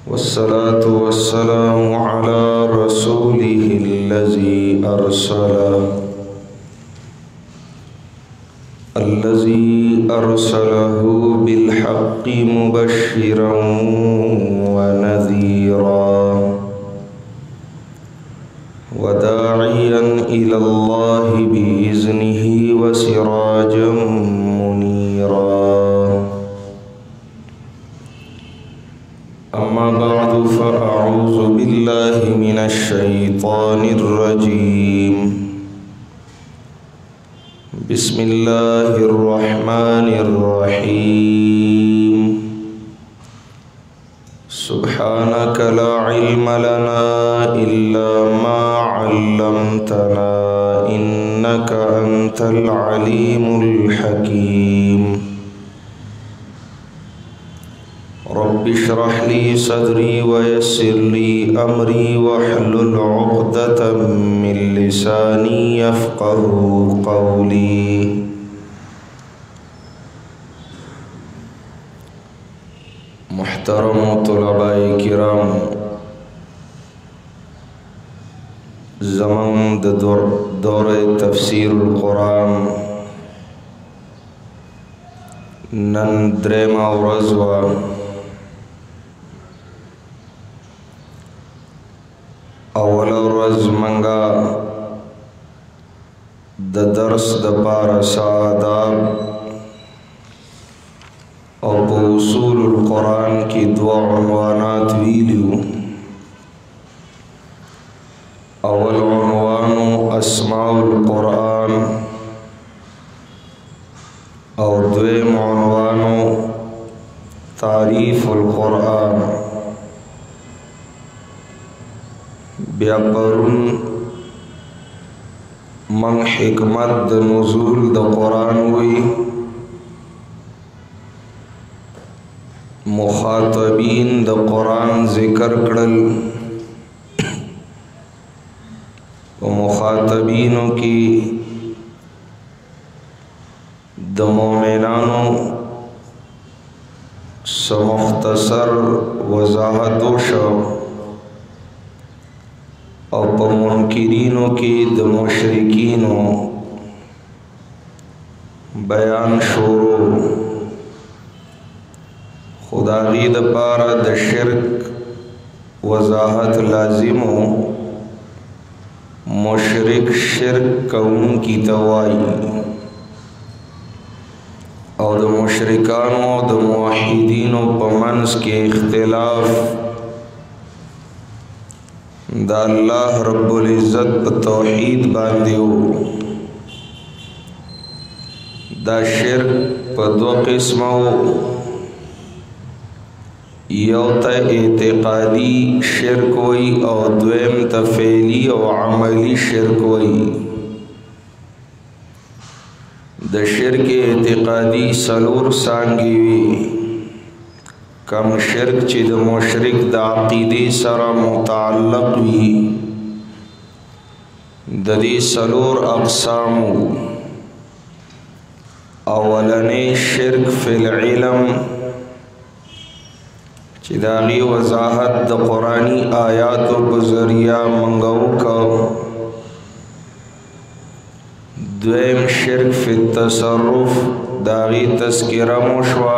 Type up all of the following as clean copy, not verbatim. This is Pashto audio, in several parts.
वस्सलातु वस्सलामु अला रसूलिहिल्लज़ी अरसलहु बिलहक़्क़ि मुबश्शिरन व नज़ीरा व दाइयन इलल्लाहि बिइज़्निहि व सिराजम मुनीरा। अम्मा बअदु फ़अऊज़ु बिल्लाहि मिनश शैतानिर रजीम। बिस्मिल्लाहिर रहमानिर रहीम। सुब्हानक ला इल्म लना इल्ला मा अल्लमतना इन्नक अंतल अलीमुल हकीम। रब्बि इश्रह ली सदरी व यस्सिर ली अमरी वहलुल उक़दतम मिन लिसानी यफ़क़हू क़ौली। मुहतरम तुलबाए किराम, ज़मान दौरे तफ़सीरुल कुरान नन द्रेमा वरज़वा अवल रज़ मंगा द दर्स द पारा सादाब और उसूलुल कुरान की दुआ उन्वानात वीलियो। अवल उन्वानु अस्माउल कुरान और द्वेम उन्वानु तारीफ़ुल कुरान। ब्यापरुन मन हिकमत द नुज़ूल द कुरान हुई, मुखातबीन द कुरान ज़िक्र करल व मुखातबीनों की द मोमिनानों मुख्तसर वज़ाहतोश और मुनकिरीनों की द मुशरिकीनों बयान शुरू। खुदागी द पारा द शिर्क वज़ाहत लाजिमो मुशरिक शिर्क कौन की तवाई और द मुशरिकानों द मुवहिदीनों पमंस के इख्तिलाफ द अल्लाह रब्बुल इज़्ज़त प तौहीद बांधियो। द शिर्क प दो किस्म हो, यो त एतिक़ादी शिर्क होई और द्वेम त फ़ेली और अमली शिर्क होई। द शिर्क एतिक़ादी सलूर सांगी वी। कम शिर्क ची द मुशरिक द अक़ीदे सरा मुतअल्लिक़ वी। ददी सलूर अक़सामु। अवलने शिर्क फ़िल इल्म चिदागी वज़ाहत द कुरानी आयातों बज़रिया मंगऊ का। द्वेम शिर्क फ़िल तसर्रुफ़ दागी तस्किरा मुशवा।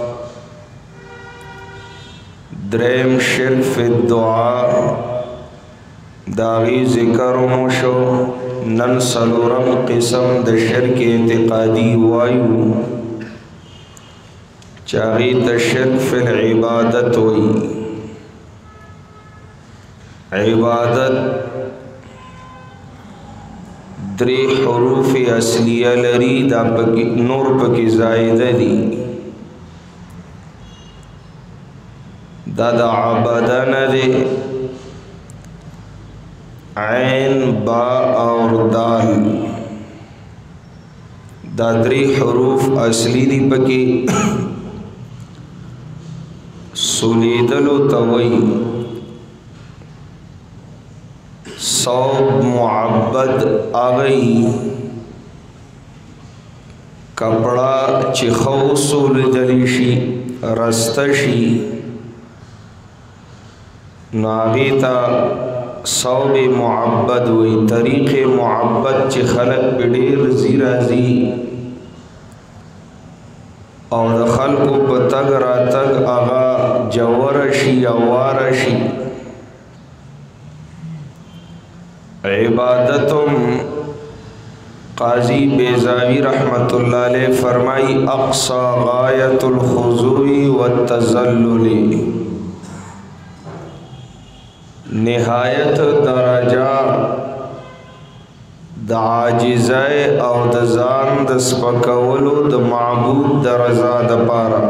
द्रेम शिर्क फ़िल दुआ दागी ज़िक्र मुशो। नन सलूरम किस्म द शिर्क एतिक़ादी वायु चाही त शिर्क फ़िल इबादत हुई। इबादत द्रे हुरूफ़ असलिया लरी दा पकी नूर पकी ज़ायदा दी। दादा आबादा न दे ऐन बा और दाल दादरी हुरूफ़ असली दी पकी सुलीदलो तवई सौब मुअब्बद आगई कपड़ा चिखौ सुलीदलिशी रस्तशी नागीता सौब मुअब्बद वही तरीक़ मुअब्बद चे खलक बिडेर ज़ीराज़ी और खल्को बतग रातग आगा जवरशी अवारशी इबादतुम काजी बेज़ावी रहमतुल्लाह अलैह फरमाई अक़सा गायतुल खुज़ूई व तज़ल्लुली निहायत दरजा द आजिज़ाए और द ज़ान द स्पकवलु द माबूद द रज़ा द पारा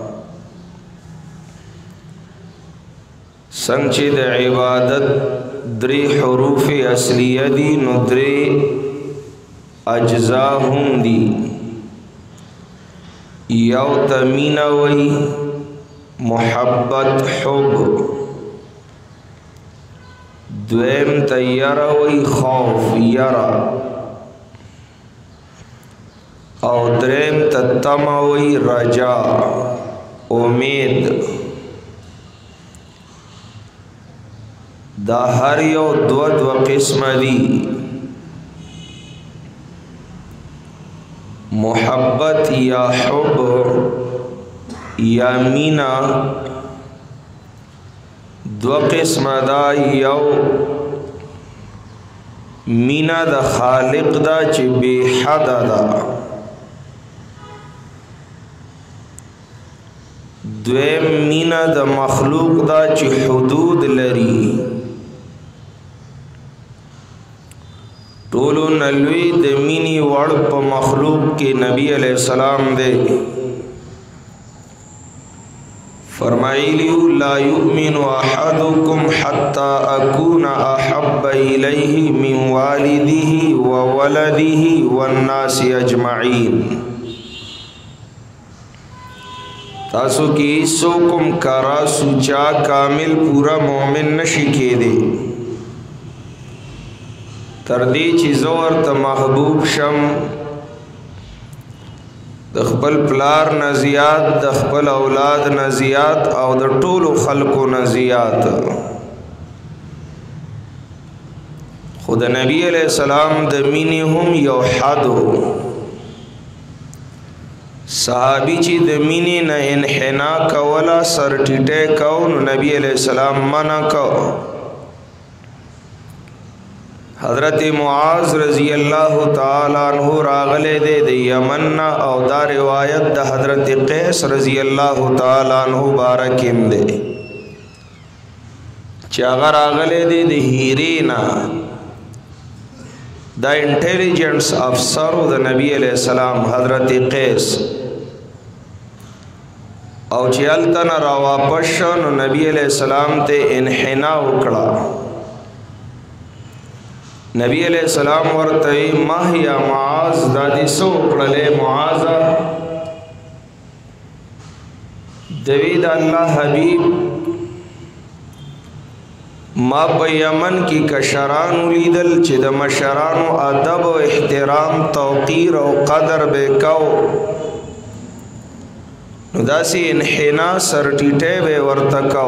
संचिद इबादत द्री हुरूफ असलिया दी नुद्रे अज्जा हुंदी यौ तमीना वही मोहब्बत हुब द्वेम तैयारा वही खौफ यारा और द्रेम तत्तमा वही रजा उम्मीद दा हर यो द्व किस्म दी मोहब्बत या हुब या मीना दो किस्म दा यौ मीना द खालिक दा चे बेहद दा द्वेम मीना द मखलूक दा चे हुदूद लरी टोलो नलवी द मीनी वड़ प मखलूक के नबी अलैहिस्सलाम दे फरमाइलियु ला युमिनु अहदुकुम हत्ता अकूना अहब्ब इलैहि मिन वालिदिही व वलदिही वन्नासि अजमईन तासु की सोकुम करा सुचा कामिल पूरा मोमिन नशी के दे तरदी चीज़ों और त महबूब शम दखबल प्लार नजियात दखबल औलाद नजियात और द टोलो खल्को नजियात खुद नबी अलैहिस्सलाम दमीनी हम यो हद हो सहाबी ची दमीनी न इन्हिना कवला सर टिटे कौन नबी अलैहिस्सलाम मना कौ हज़रत मुआज़ रज़ी अल्लाह ताला अन्हु रागले दे यमन्ना और दा रिवायत द हज़रत क़ैस रज़ी अल्लाह ताला अन्हु बारकिम दे चागा रागले दे हीरेना द इंटेलिजेंस अफसर द नबी अलैहिस्सलाम हज़रत क़ैस और चलता न वापस नबी अलैहिस्सलाम ते इन्हिना उकड़ा नबी अलैहिस्सलाम वर्तई माह या मुआज़ दादी सो उकड़ले मुआज़ा दवीद अल्लाह हबीब मा यमन की कशरान लीदल चिद मशरान अदब व एहतराम तौक़ीर और कदर बेकौ नुदासी इन्हिना सरटीटे वे वर्तकौ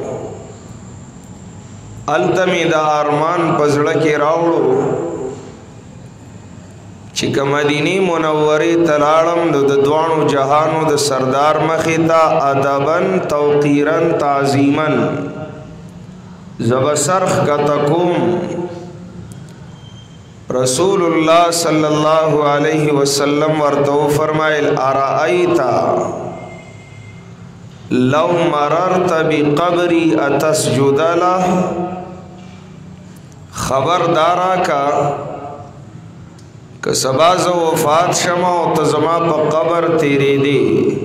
अल्तमी दा अरमान पजड़ के रावड़ो चिक मदीनी मुनव्वरी तलाड़म द द्वाणु जहानु द सरदार मखिता अदबन तौक़ीरन ताज़ीमन ज़बसरख का तकुम रसूलुल्लाह सल्लल्लाहु अलैहि वसल्लम वर्तो फरमाइल अराअयता लौ मररत बिक़ब्री अतस्जुद लह खबरदारा का कसबाज वफात शमा तजमा प कब्र तेरे दे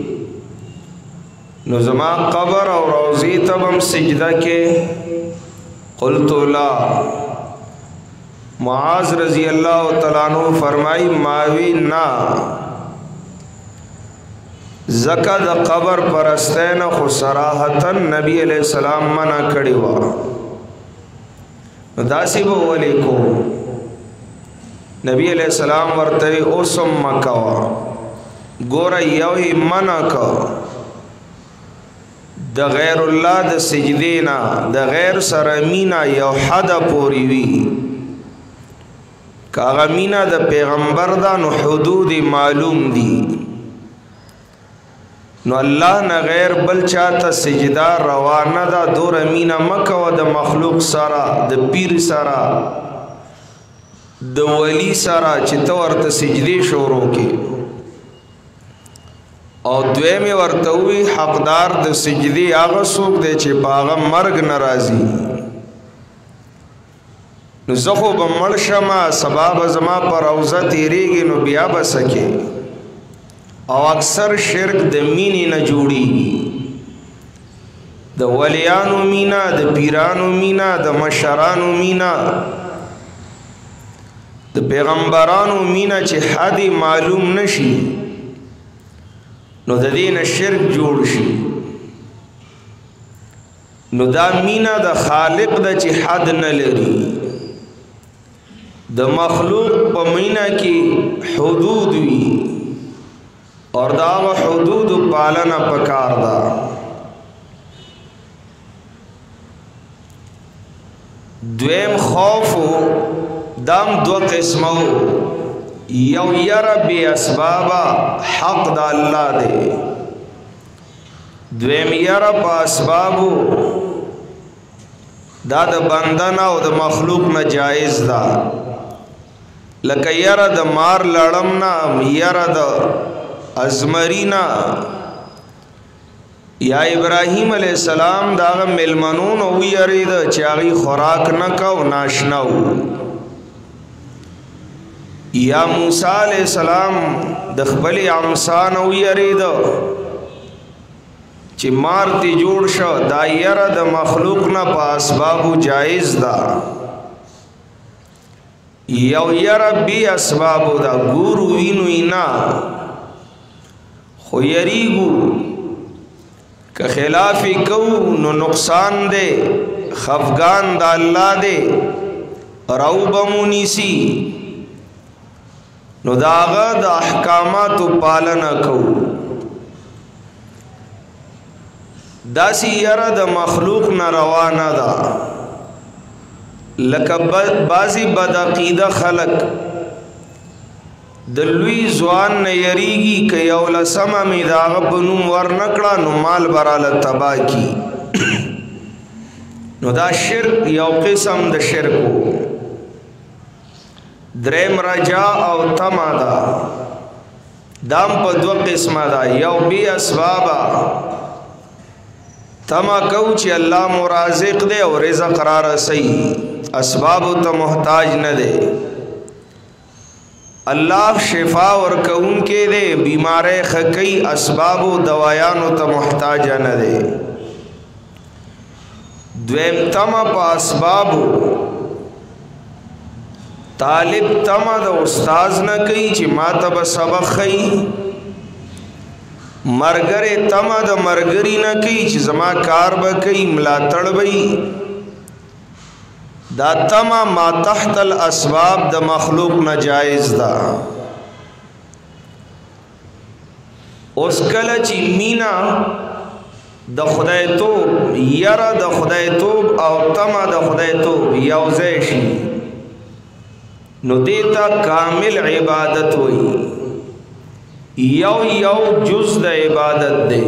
नजमा कब्र और रोज़ी तब हम सिजदा के क़ुल्तु ला मुआज़ रज़ी अल्लाह तआला अन्हु फरमाई मावी ना ज़कद कब्र परस्तैन खुसराहतन नबी अलैहिस्सलाम मना कड़ी वा दासी वो वली को नबी अलैहिस्सलाम वर्ते ओसम मकवा गोरा यही मना का د غیر الله د سجدینا د غیر سره مینا یو حد پوری وی کاغه مینا د پیغمبر دا نو حدود معلوم دي نو الله نه غیر بل چاته سجدا روانه دا دور مینا مکه و د مخلوق سره د پیر سره د ولی سره چې تو ورته سجدي شروع کی او دویم ورته وی حقدار د سجدي هغه څوک دی چې باغه مرګ ناراضي نو زخو بمړ شمه سبب زما پر روزه تیریږي نو بیا بسکه او اکثر شرک د مینې نه جوړیږي د ولیانو مینا د پیرانو مینا د مشرانو مینا د پیغمبرانو مینا چې حد معلوم نشي نو د دین شرک جوړ شي نو دا مینا د خالق د چې حد نه لري د مخلوق په مینا کې حدود وي اور دا حدود پالنا پکار دا دویم خوف دام دو قسمو یو یر بی اسبابا حق دا اللہ دے دویم یر پا اسبابو دا دا بندنا و دا مخلوق نا جائز دا لکه یر دا مار لڑمنا یر دا ازمرینا یا ابراہیم علیہ السلام داغ ملمنون او یرید چاگی خوراک نکو ناشنو یا موسیٰ علیہ السلام دخبلی عمسان او یرید چی مارتی جوڑ شو دا یر دا مخلوق نا پا اسبابو جائز دا یو یر بی اسبابو دا گورو وینو اینا خو یریگو که خلافی کو نو نقصان دے خفگان دا اللہ دے رو بمونی سی نو داغا دا احکاماتو پالنا کو دا سی یرا دا مخلوق نروانا دا لکه بازی بدعقیده خلق دلوی زوان نه یریږي که یو لسمه مې د هغه په نوم ورنکړه نو مال براله تباه کی نو دا شرک یو قسم د شرک و دریم رجا او تما دا دام په دو قسمه دا یو بی اسبابا تما کو چې الله مرازق دی او رزق را رسی اسباب ته محتاج نه دی اللہ شفا ورکون کے دے بیمار خکی اسباب و دوایانو تا محتاجہ نہ دے دویم تما پا اسبابو طالب تما دا استاز نہ کئی چی ما تب سبق خی مرگر تما دا مرگری نہ کئی چی زما کار با کئی ملا تڑ بئی دا تما ما تحت الاسباب دا مخلوق نجائز دا اس کلا چی مینا دا خدای توب یرا دا خدای توب او تما دا خدای توب یوزیشی نو دیتا کامل عبادت ہوئی یو جز دا عبادت دے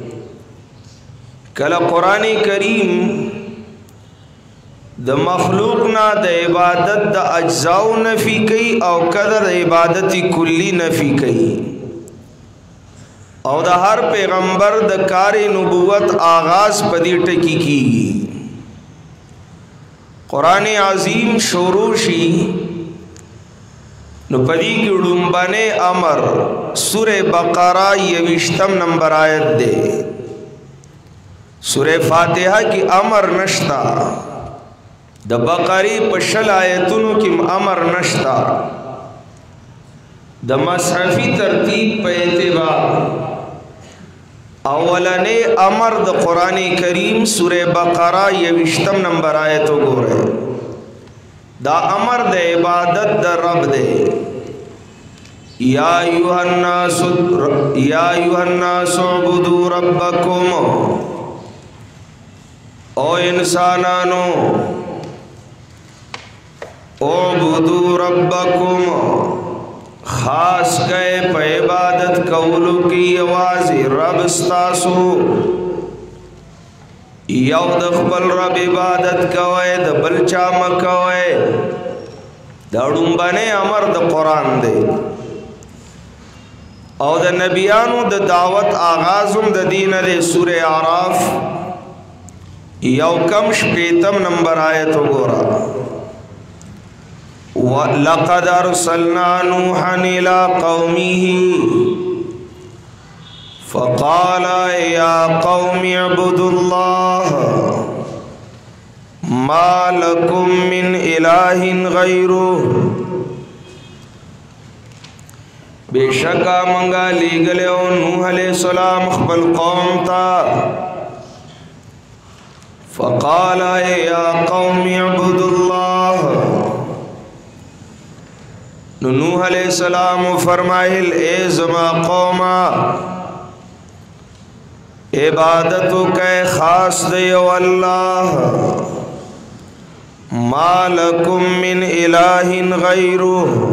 کلا قرآن کریم د مخلوق نا د عبادت د اجزاء نفی کئی او قدر عبادتی کلی نفی کئی او د ہر پیغمبر د کار نبوت آغاز پدی ٹکی کی قرآن عظیم شوروشی نو پدی کی ڈنبانے امر سورہ بقرہ 20 نمبر آیت دے سورہ فاتحہ کی امر نشتا د بقری پشل آیتونو کی امر نشتا د مصحفی ترتیب په اعتبار اولنے امر د قرآن کریم سورہ بقرہ 20 نمبر آیتو گو رہے دا امر د عبادت د رب دے یا ایوہ الناس اعبدوا ربکم ओ इंसानानो उबुदू रब्बकुम, खास गए पे इबादत कौलू की आवाज़ रब स्तासु, यौ दखबल रब इबादत कवे द बलचा मकवे दड़ुम बने अमर द कुरान दे और द नबियानु द दावत आगाजुम द दीन दे सूरे आराफ यौ कम शपेतम नंबर आयत गोरा लक़द अरसलना नूहन इला क़ौमिही फ़क़ाल या क़ौमि अब्दुल्लाह मा लकुम मिन इलाहिन गैरुहु, बेशका मंगा लीगले नूह अलैहिस्सलाम खबल कौम ता फ़क़ाल या क़ौमि अब्दुल्लाह, नूह अलैहिस्सलाम फरमाइल ए ज़मा कौमा इबादतु के खास दियो अल्लाह, मा लकुम मिन इलाहिन गैरुहु।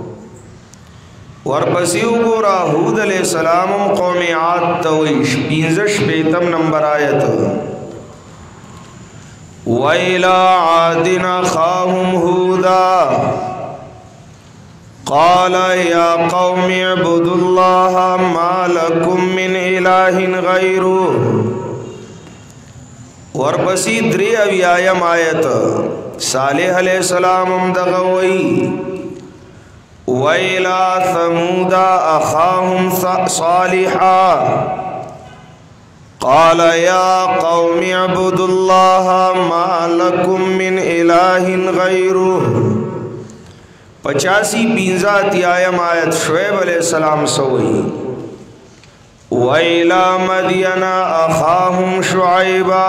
वरपसियो गोरा हूद अलैहिस्सलाम कौम आद तविश 15 बेतम नंबर आयत वैला आदिन अखाहुम हूदा क़ाल या क़ौमि अब्दुल्लाह मा लकुम मिन इलाहिन गैरुहु। वरपसी 3 आयत सालेह अलैहिस्सलाम दगवई वैला समूदा अखाहुम सालिहा क़ाल या क़ौमि अब्दुल्लाह मा लकुम मिन इलाहिन गैरुहु। 85 आयत शुएब अलैहिस्सलाम सोई वैला मदियना अखाहुम शुआइबा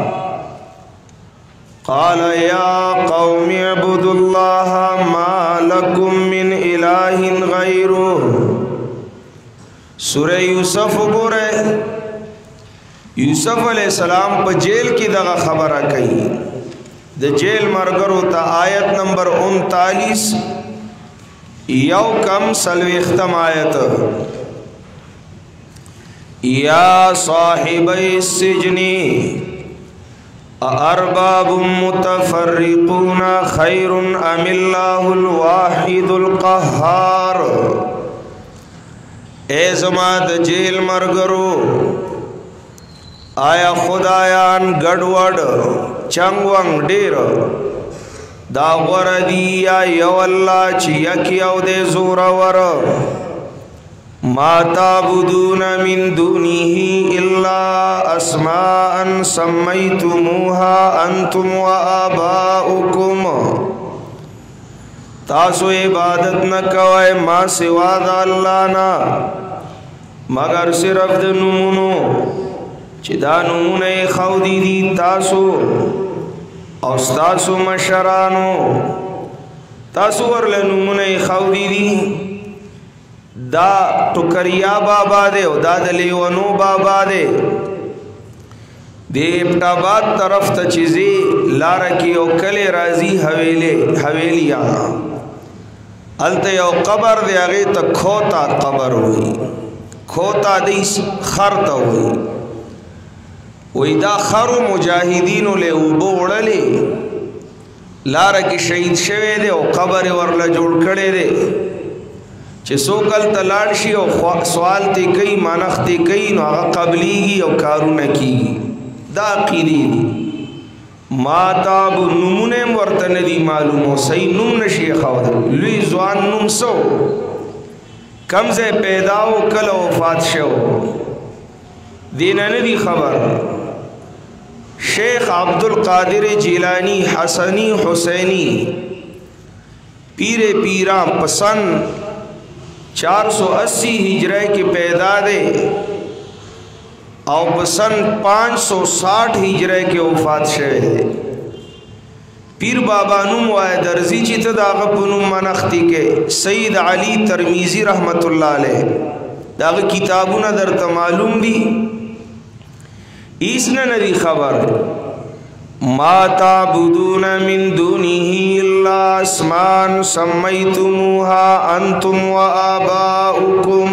क़ाल या क़ौमि अब्दुल्लाह मा लकुम मिन इलाहिन गैरुहु। सूरह यूसुफ गोरे यूसुफ अलैहिस्सलाम पर जेल की दगा खबर कही द जेल मरगर होता आयत नंबर 39 यौ कम सलवेख्तम आयत या साहिबै सिजनी अरबाबुम मुतफर्रिकून खैरुन अमिल्लाहुल वाहिदुल क़ह्हार। ए ज़मात जेल मरगरो आया खुदायान गड़वड़ चंगवंग डेर दावर दिया यो अल्लाह चियकियो दे जोरावर माता बुदून मिन दुनिही इल्ला अस्माअन सम्मैतुमुहा अंतुम व आबाउकुम। तासो इबादत न कवे मा सिवा अल्लाह ना मगर सिर्फ द नूनो चिदा नूने खौदी दी तासो और तासो मशरानो तासो वरले नूने खौदी दी दा टुकरिया बाबा दे दा दलेवनो बाबा दे देवटाबाद तरफ त चीज़ें लार की कले राजी हवेलिया अलते यो कबर दे आगे त खोता कबर हुई खोता दी खरत हुई वही दा खरु मुजाहिदीन ले उबोड़ले लार की शहीद शवे दे और कबर वरला जोड़ कड़े दे चे सोकल तलाशी और सवाल ते कई मानख ते कई नो कबलीगी और कारू न की दाखिली माताब नमूने वर्तन दी मालूम हो सही नुम नशी खावद लुई जवान नुम सो कमजे पैदाओ कल वफात शो दीन नदी खबर शेख अब्दुल कादिर जिलानी हसनी हुसैनी पीरे पीरा पसंद 480 हिजरे के पैदा दे और सन 560 हिजरे के वफात शवे दे पीर बाबा नुम वाय दर्जी चित दाग पुनुम मनख्ती के सईद अली तरमीज़ी रहमतुल्लाह अलैह दाग किताबुना दर तमालूम दी इसने नदी खबर मा ताबुदून मिन दूनिही इल्ला अस्मान सम्मैतुमूहा अंतुम व आबाउकुम।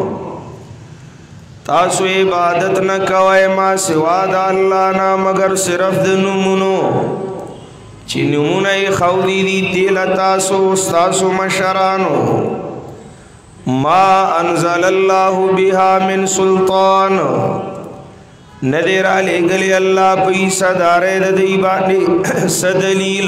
तासु इबादत न कवै मा सिवा द अल्लाह ना मगर सिर्फ द नमुनो ची नमुने खौदी दी तेल तासु तासु मशरानो। मा अनज़लल्लाहु बिहा मिन सुल्तान नदेरा ले गले अल्लाह पई सदारे दई बाने सदलील।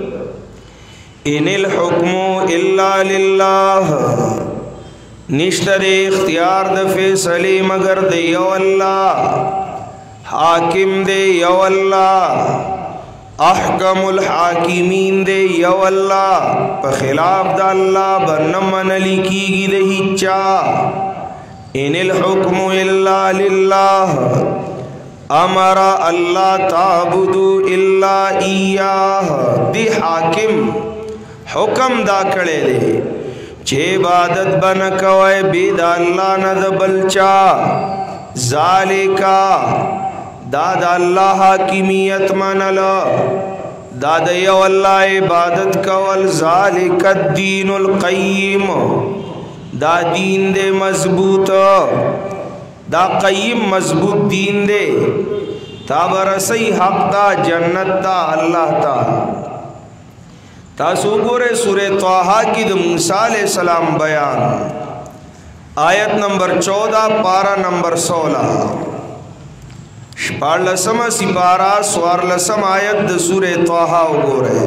इनिल हुक्मु इल्ला लिल्लाह निश्तरे इख्तियार द फैसले मगर दे यो अल्लाह। हाकिम दे यो अल्लाह अहकमुल हाकिमीन दे यो अल्लाह। बखिलाफ द अल्लाह बन मनली कीगी दे हिच्चा। इनिल हुक्मु इल्ला लिल्लाह अमरा अल्लाह ताबुदु इल्ला इयाह। दे हाकिम हुक्म दा कड़े दे चे इबादत बन कवै बेद अल्लाह न द बलचा। ज़ालिका दाद अल्लाह हाकिमियत मनल दाद यो अल्लाह इबादत कवल। ज़ालिका दीनुल क़य्यिम दा दीन दे मजबूत दा क़य्यिम मजबूत दीन दे। ताबरसई हक दा जन्नत दा अल्लाह ता। तासु गोरे सूरे तोहा की द मूसा अलैहिस्सलाम बयान आयत नंबर 14 पारा नंबर 16 पारलसम सिपारा स्वारलसम आयत द सूरे तोहा गोरे।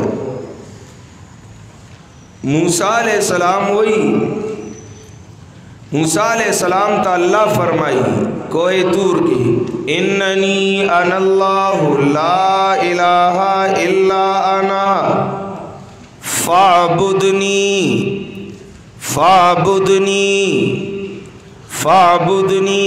मूसा अलैहिस्सलाम वही मूसा अलैहिस्सलाम ता अल्लाह फरमाई कोई तूर की इन्ननी अनल्लाहु ला इलाहा इल्ला अना फ़ाबुदनी फ़ाबुदनी फ़ाबुदनी।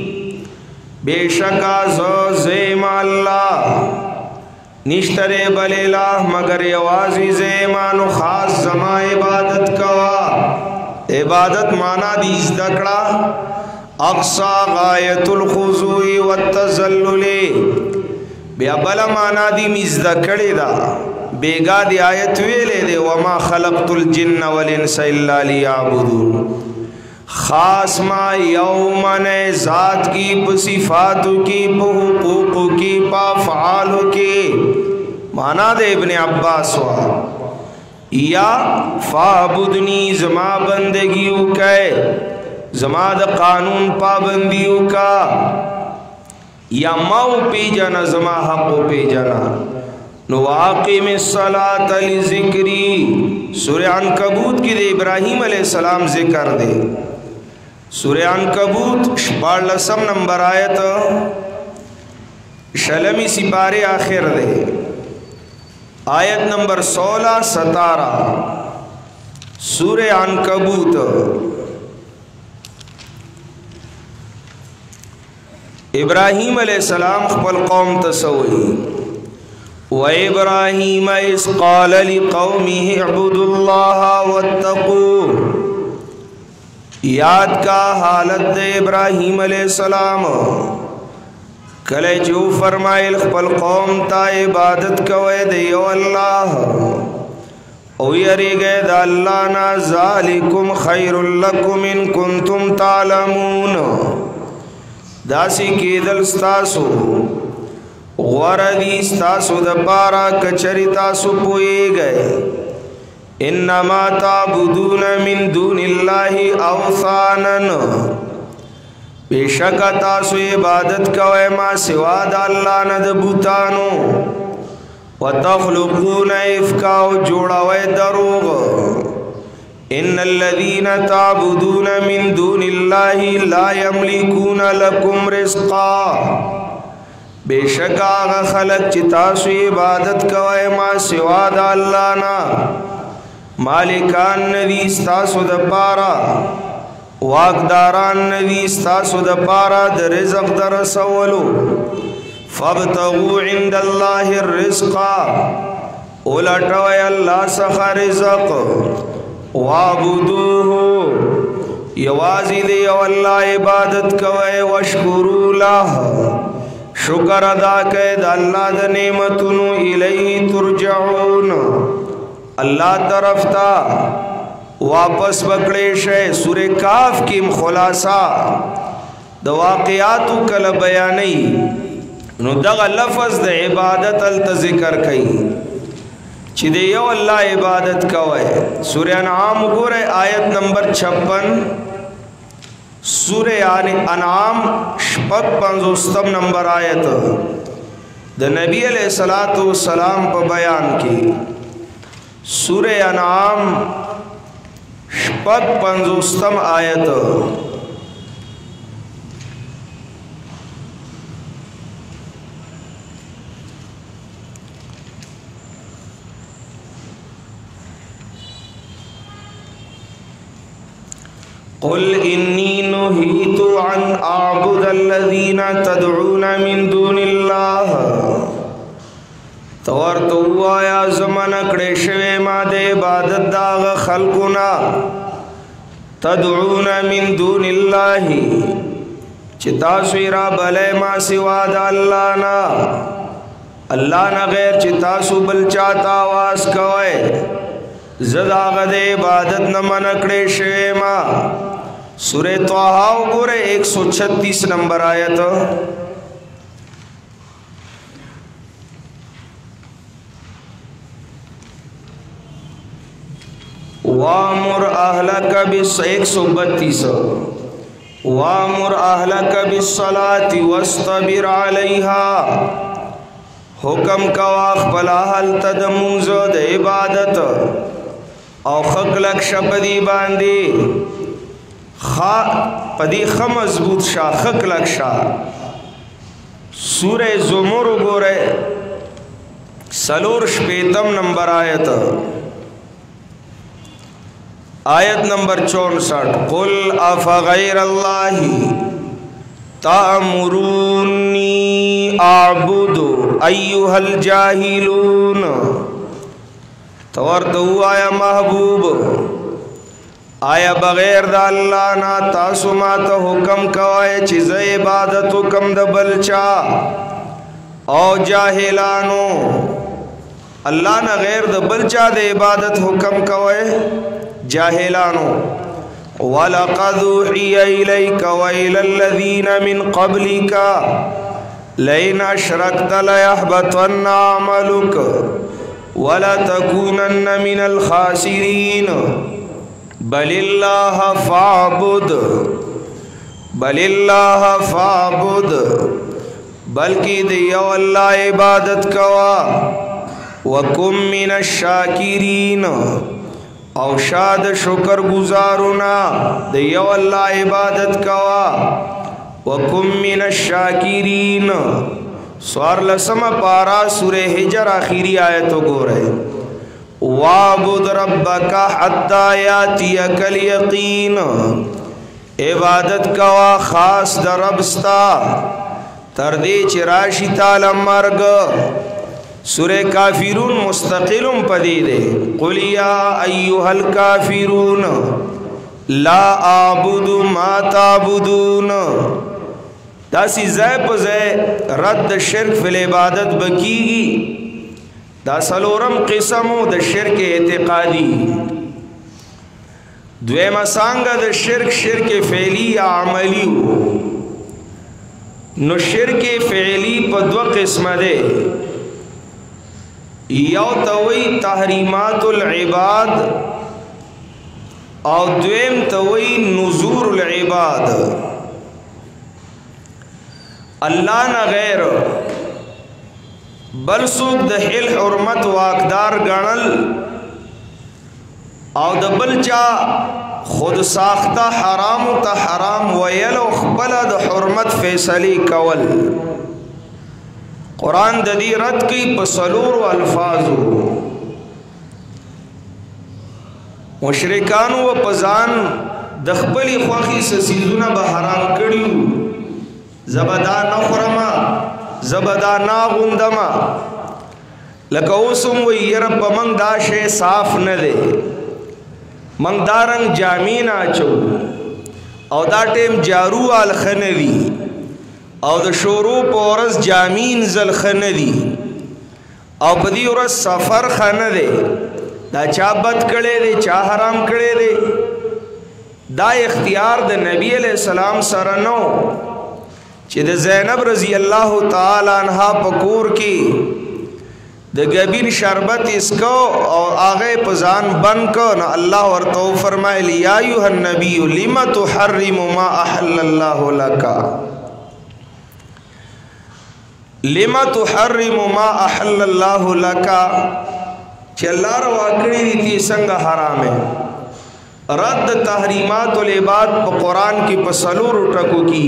बेशका ज़ेमा अल्लाह निश्तरे बलेला मगर यवाज़ी ज़ेमानु ख़ास ज़मा इबादत कवा। इबादत माना दी इज़्दकड़ा अक़सा गायतुल ख़ुज़ूई व तज़ल्लुली। बिया बला माना दी मिज़्दकड़ी दा बेगा दी आयत वेले दे वमा खलक़तुल जिन्न वल इंसा इल्ला लियअबुदून। खास मा यौमन ज़ात की सिफ़ात की हुकूक की अफ़आल की माना दे इब्ने अब्बास वा या फ़ाबुदनी ज़मा बंदगी कै ज़मा द कानून पाबंदी का या मऊ पी जना ज़मा हक़ पे जना। नुवाक़िमिस्सलात लिज़िक्री सूरह अनकबूत की दे इब्राहीम अलैहिस्सलाम ज़िक्र दे। सूरह अनकबूत 12 नंबर आयत शलमी सिपारे आखिर दे आयत नंबर 16-17 सूरह अनकबूत। इब्राहीम अलैहिस्सलाम ख़पल कौम तसवी व इब्राहीम इज़ क़ाल लिक़ौमिही अअ्बुदुल्लाह वत्तक़ू। याद का हालत दे इब्राहीम अलैहिस्सलाम कले जो फरमाइल ख़पल कौम ता इबादत कवे दे यो अल्लाह ओ यरी गए दा अल्लाह ना। ज़ालिकुम खैरुल लकुम इन कुंतुम तालमून। दासी केदल स्तासु गरदी स्तासु द पारा कचरी तासु पोए गए। इन्नमा ताबुदून मिन दूनिल्लाहि अवसानन। बेशक तासु इबादत कवे मा सिवा द अल्लाह न द बुतानो। व तख़लुक़ून इफ़का जोड़ावे दरोग। इन्नल्लज़ीन ताबुदून मिन दूनिल्लाहि ला यमलिकून लकुम रिज़्क़ा। बेशक आगा खलक चितासु इबादत कवे मा सिवा द अल्लाह ना मालिकान नदी स्तासु द पारा वाकदारान नदी स्तासु द पारा द रिज़्क़ दर सवलो। फब्तगू इंदल्लाहि रिज़्क़ा उलटवे अल्लाह सखा रिज़्क़ वाबुदूहु यवाज़ी दे अल्लाह इबादत कवे वशकुरू लह शुक्र अदा कए द अल्लाह द नेमतुनु इलैहि तुरजऊन अल्लाह तरफ ता वापस बकड़े शे। सूरे काफ की खुलासा द वाक़ियातु कल बयानी नु दगा लफ्ज़ द इबादत अल ज़िक्र कई छि दे यो अल्लाह इबादत कवे। सूरे अनआम गोरे आयत नंबर 56, सूरे अनआम 55 नंबर आयत द नबी अलैहिस्सलातु वस्सलाम पर बयान की। सूरे अनआम 55 आयत कुल इन्नी नुहीतु अन आबुदल्लज़ीना तदऊना मिन दूनिल्लाह तवर तो आया ज़माना कड़ेशवे मादे इबादत दाग खल्कुना तदऊना मिन दूनिल्लाही चितासुरा भले मा सिवा अल्लाह ना गैर चितासु बल चाहता आवास कवे ज़दागद इबादत न मनकड़े शे मा। सूरे त्वाहा गोरे 136 नंबर आयत वामुर अहलक बिस 132 वामुर अहलक बिस्सलाति वस्तबिर अलैहा हुक्म कवाख बलाहल तदमुंजद इबादत और खकलक शपदी बांदी खा पदी ख मजबूत शाह खकलक शाह। सूरे ज़ुमर गोरे सलोर शपेतम नंबर आयत आयत नंबर 64 कुल अफ़ग़ैरल्लाहि तामुरूनी आबुदु अय्युहल जाहिलून तवर तो आया महबूब आया बगैर द अल्लाह ना तासुमा तो हुक्म कवाए चीज़ इबादत हुक्म द बलचा और जाहिलानो अल्लाह ना गैर द बलचा दे इबादत हुक्म कवाए जाहिलानो। वलक़द उहिया इलैका व इलल्लज़ीना मिन क़ब्लिका लइन अशरकत लयहबतन्न अमलुक वला तकूनन्न मिनल खासिरीन बलिल्लाह फ़अबुद बल्कि दिया अल्लाह इबादत कवा वकुम मिनश शाकिरीन औशाद शुक्र गुजारुना दिया अल्लाह इबादत कवा वकुम मिनश शाकिरीन। स्वार लसम पारा सूरे हिजर आखिरी आयत गोरे वाबुद रब्बका हत्ता यातियकल यकीन इबादत कवा खास दरबस्ता तरदे चिराशी ताल मर्ग। सूरे काफिरून मुस्तकिलुम पदीदे कुल या अय्युहल काफिरून ला आबुदु मा ताबुदून दासी ज़ैब ज़ै रद्द शिर्क फिल इबादत बकीगी दा सलोरम किस्मो द शिर्क एतिक़ादी द्वेमा सांगा द शिर्क फ़ेली या अमली नु शिर्क फ़ेली पर दो किस्म दे यौ तवई तहरीमातुल इबाद और द्वेम तवई नुज़ूरुल इबाद। अल्लाह न गैर बलसुक द हिल हुर्मत वाकदार गणल और द बलचा खुद साख्ता हराम त हराम वयल खबल द हुर्मत फैसली कवल। कुरान ददी रद की पसलूर व अल्फाजु मुशरिकान व पजान दखबली ख्वाखी से सीजुना बहराम कड़ियू ज़बदा न खुरमा ज़बदा ना गुंदमा लकौसुम व यरब मंग दाशे साफ न दे मंग दारंग जामीन आचो और दा टेम जारू आल खनवी او د شروع په ورځ جامین زل خنه دي او په دې ورځ سفر خنه دی دا چا بد کړي دی چا حرام کړي دی دا اختیار د نبی علیہ السلام سره نو چې د زینب رضی الله تعالی عنها په کور کې د غبین شربت اسکو او هغه په ځان بند کو نو الله ورته فرمایلی یا ایها النبی لم تحرم ما احل الله لك لم تحرم ما احل الله لك چې الله روا کړی دي څنګه حرام ہے رد تحریمات العباد په قران کې په سلور ټکو کې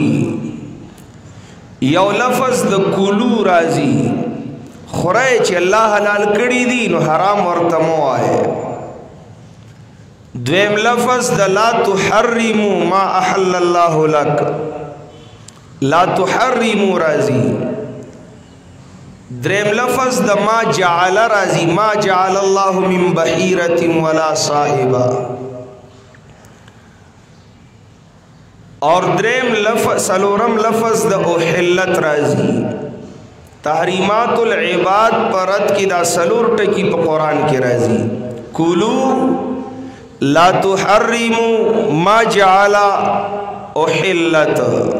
یو لفظ د کلو راځي خورای چې الله حلال کړی دي نو حرام ورته مو وایي دویم لفظ د لا تحرموا ما احل الله لك لا تحرموا راځي دریم لفظ د ما جعل راځي ما جعل الله من بحيرة ولا صاحبه اور دریم لفظ سلورم لفظ د احلت راځي تحریمات العباد پرد کی دا سلور ٹکی پا قرآن کی راضی کلو لا تحرموا ما جعل احلت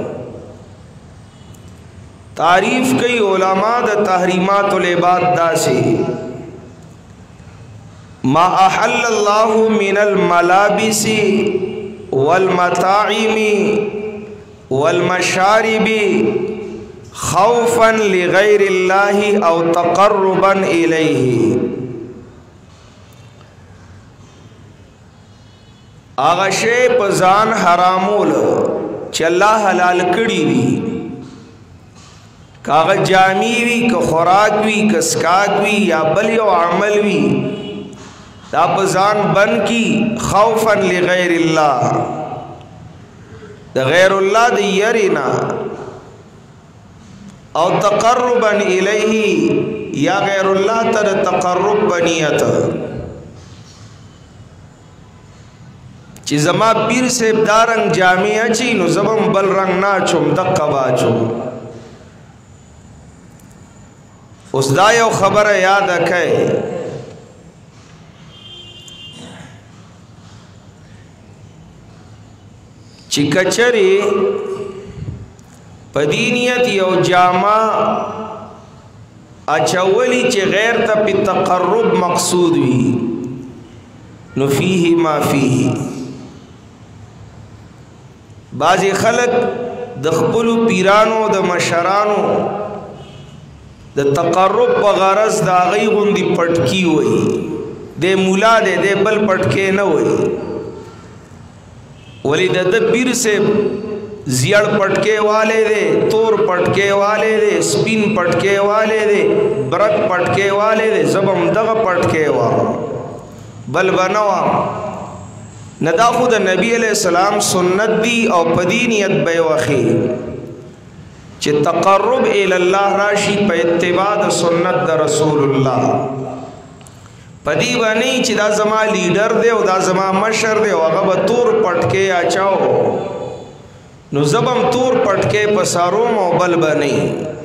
تعریف کئی علماء دا تحریمات العباد دا سے ما احل اللہ من الملابس والمطاعم والمشارب خوفا لغیر اللہ او تقربا الیہ آغا شے پزان حرامول چی اللہ حلال کڑی وی کاغا جامی وی که خوراک وی که سکاک وی یا بل یو عمل وی دا پزان بن کی خوفا لغیر اللہ دا غیر اللہ دی یرینا او تقربا الیہ یا غیر اللہ تر تقرب بنیت چی زما پیر سے دارنگ جامعہ چی نو زبم بل رنگ ناچم دقا باچم اس دا یو خبر یاد اکھے چی کچری پدینیت یو جامع اچولی چی غیر تا پی تقرب مقصود وی نو فیہ ما فیہ بعضی خلق د خپلو پیرانو د مشرانو د تقرب په غرض د هغې غوندې پټکي وایي دی مولا دی دی بل پټکی نه وایي ولی د پیر سے زیړ پټکے والے دے تور پټکے والے دے سپین پټکے والے دے برک پټکے والے دے زبم دغه پټکے وا بل بنوا ندا خود نبی علیہ السلام سنت دی او پدینیت بے وخی چی تقرب الاللہ راشی پا اتباع دا سنت دا رسول اللہ پدی بانی چی دا زما لیڈر دے او دا زما مشر دے او اغب تور پٹکے آچاو نو زبم تور پٹکے پساروم او بل بنی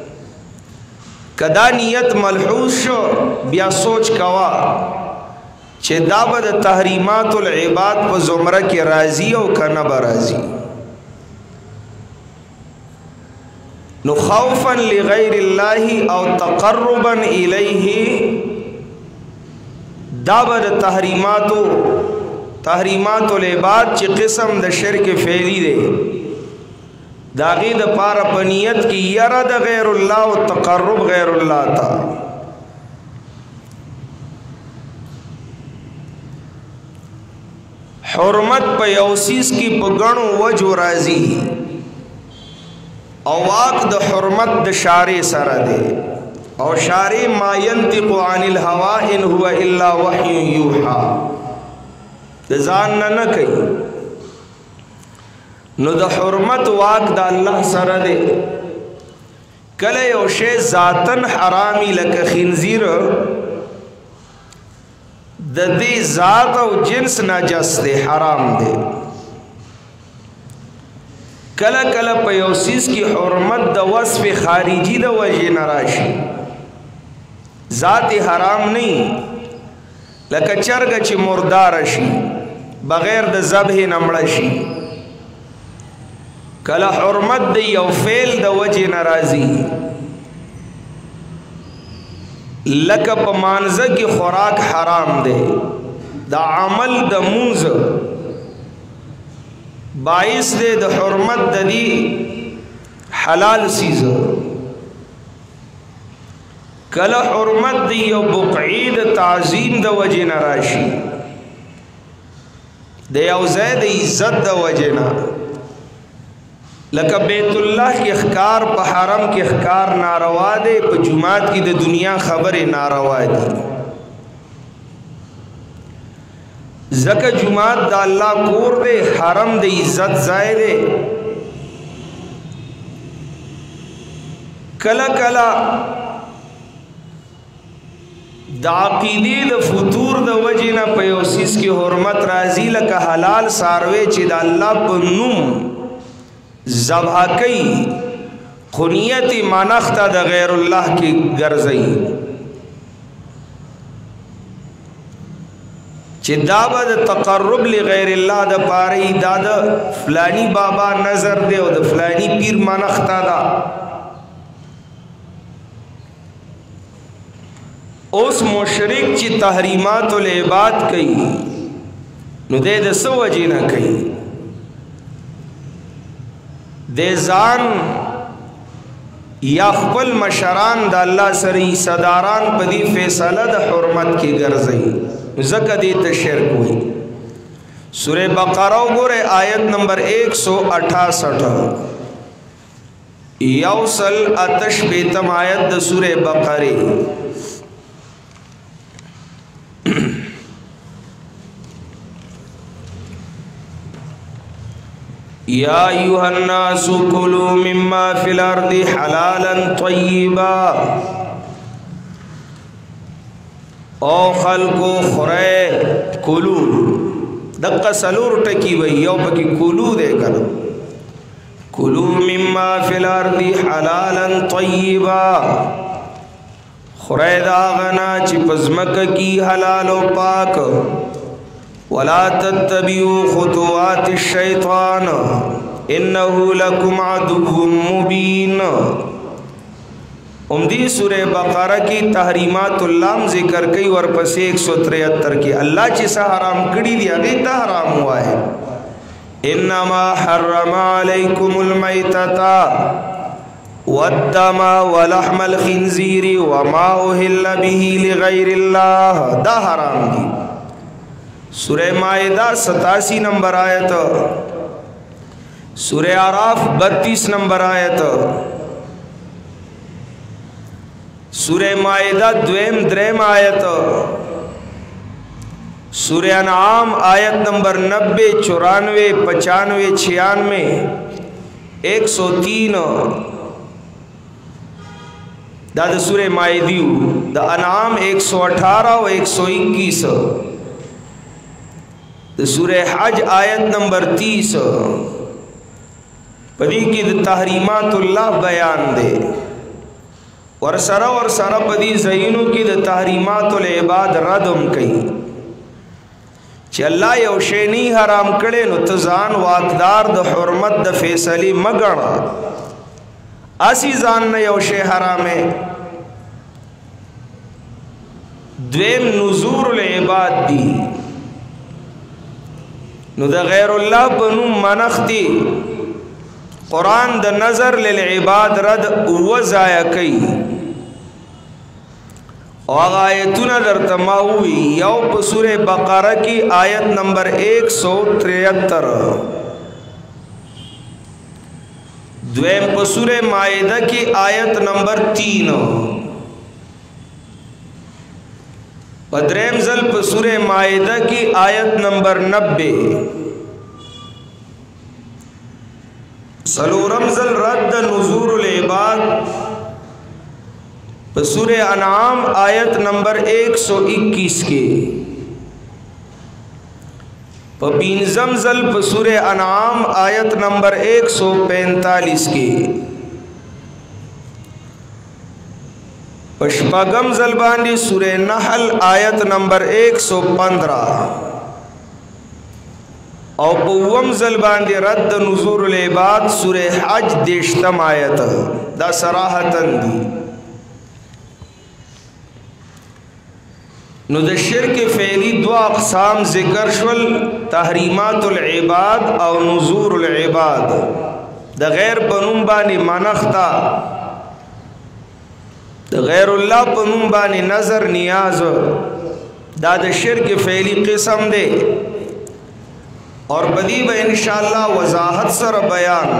کدا نیت ملحوظ شو بیا سوچ کوا چی دا با دا تحریمات العباد پا زمرہ کی رازی او کنبا رازی نو خوفا لغیر اللہ او تقربا الیہ دابر تحریمات العباد چی قسم دا شرک فعلی دے داغی دا پارا پنیت کی یرا دا غیر اللہ و تقرب غیر اللہ تا حرمت پا یوسیس کی پا گنو وجو رازی او واق دا حرمت دا شارع سر دے او شارع ما ينطق عن الهوا ان هو الا وحی یوحا دزان نہ کئی نو دا حرمت واق دا اللہ سر دے کلے او شے ذاتن حرامی لکا خنزیر دا دی ذات او جنس نجس دے حرام دے کله کله په یو څیز کې حرمت د وصف خارجي د وجې نه راشي، ذات حرام نه لکه چرګ چې مردار شي بغیر د ذبح نه مړه شي. کله حرمت د یو فعل د وجې نه راځي، لکه په مانځه کې خوراک حرام دی، د عمل د مونځ باعث دی د حرمت د دی حلال سیز. کله حرمت دی یو بقعی د تعظیم د وجه نه راشي، د یو ځای د عزت د وجه نه، لکه بیت الله کې ښکار په حرم کې ښکار ناروا دی، په جمعات کې د دنیا خبرې ناروا دي. زکه جمعات د الله کور دی، حرم د عزت ځای دی. کله کله د عقیدې د فطور د وجې نه په یو څیز کې حرمت راځي، لکه حلال څاروی چې د الله په نوم ذبح کوي خو نیت منښته د غیر الله کې ګرځي، چې دا به د تقرب لغیر الله د پاره دا د فلانی بابا نظر دی او د فلانی پیر منښته ده. اوس مشرک چې تحریمات العباد کوي نو د څه وجې نه کوي؟ د ځان یا خپل مشران د الله سره صداران په دې فیصله د حرمت کې ګرځي، ځکه دې ته شرک وایي. سورہ بقرہ وګوره آیت نمبر 168 یوصل آتش بیتم آیت د سورہ بقرہ. یا ایها الناس کلوا مما فی الارض حلالا طیبا، او خلقو خورے کلو دقا سلور ٹکی وی یو پکی کلو دے کر کلو مما فی الارض حلالا طیبا، خورے داغنا چی پزمک کی حلال و پاک، ولا تتبعوا خطوات الشیطان انہو لکم عدو مبین. امدی سورہ بقرہ کی تحریمات اللہ ذکر کئی ورپسے 173 کی اللہ چیسا حرام کڑی دیا دیتا حرام ہوا ہے. انما حرم علیکم المیتتا والدم ولحم الخنزیر وما اہل به لغیر اللہ، دا حرام دی. سورہ مائدہ 87 نمبر آیت، سورہ اعراف 32 نمبر آیت، سورہ مائدہ 2-3 آیت، سورہ انعام آیت نمبر 90 94 95 96 103 دا سورہ مائدیو. دا انعام 118 و 121. سورہ حج آیت نمبر 30 پدی کی تحریمات اللہ بیان دے. ورسرہ پدی زینو کی تحریمات العباد ردم کئی، چی اللہ یو شے نہیں حرام کرے نو تزان واقدار د حرمت د فیصلی مگڑا، اسی زان نے یو شے حرام ہے. دویم نذور العباد دی، نو دا غیر اللہ بنو منختی قرآن دا نظر للعباد رد وزایا کئی. آیتنا در تماوی یو پا سورہ بقرہ کی آیت نمبر 173، دویم پا سورہ مائدہ کی آیت نمبر 3، پدریم زل پا سورہ مائدہ کی آیت نمبر 90، سلورم زل رد نذور العباد پا سورہ انعام آیت نمبر 121 کے. पींजम जल प सूरे अनाम आयत नंबर 145 की, पशपगम जल बांदी सूरे नहल आयत नंबर 115 और पौवम जल बांदी रद्द नुज़ूरुल इबाद सूरे हज देशतम आयत दा सराहतन दी। नु द शिर्क फ़ेली दो अक़साम ज़िक्र शुल, तहरीमातुल इबाद और नुज़ूरुल इबाद। द गैर पनुम बानी मनख्ता, द गैरुल्लाह पनुम बानी नज़र नियाज, दा द शिर्क फ़ेली क़िस्म दे और बदी ब इंशाअल्लाह वज़ाहत सर बयान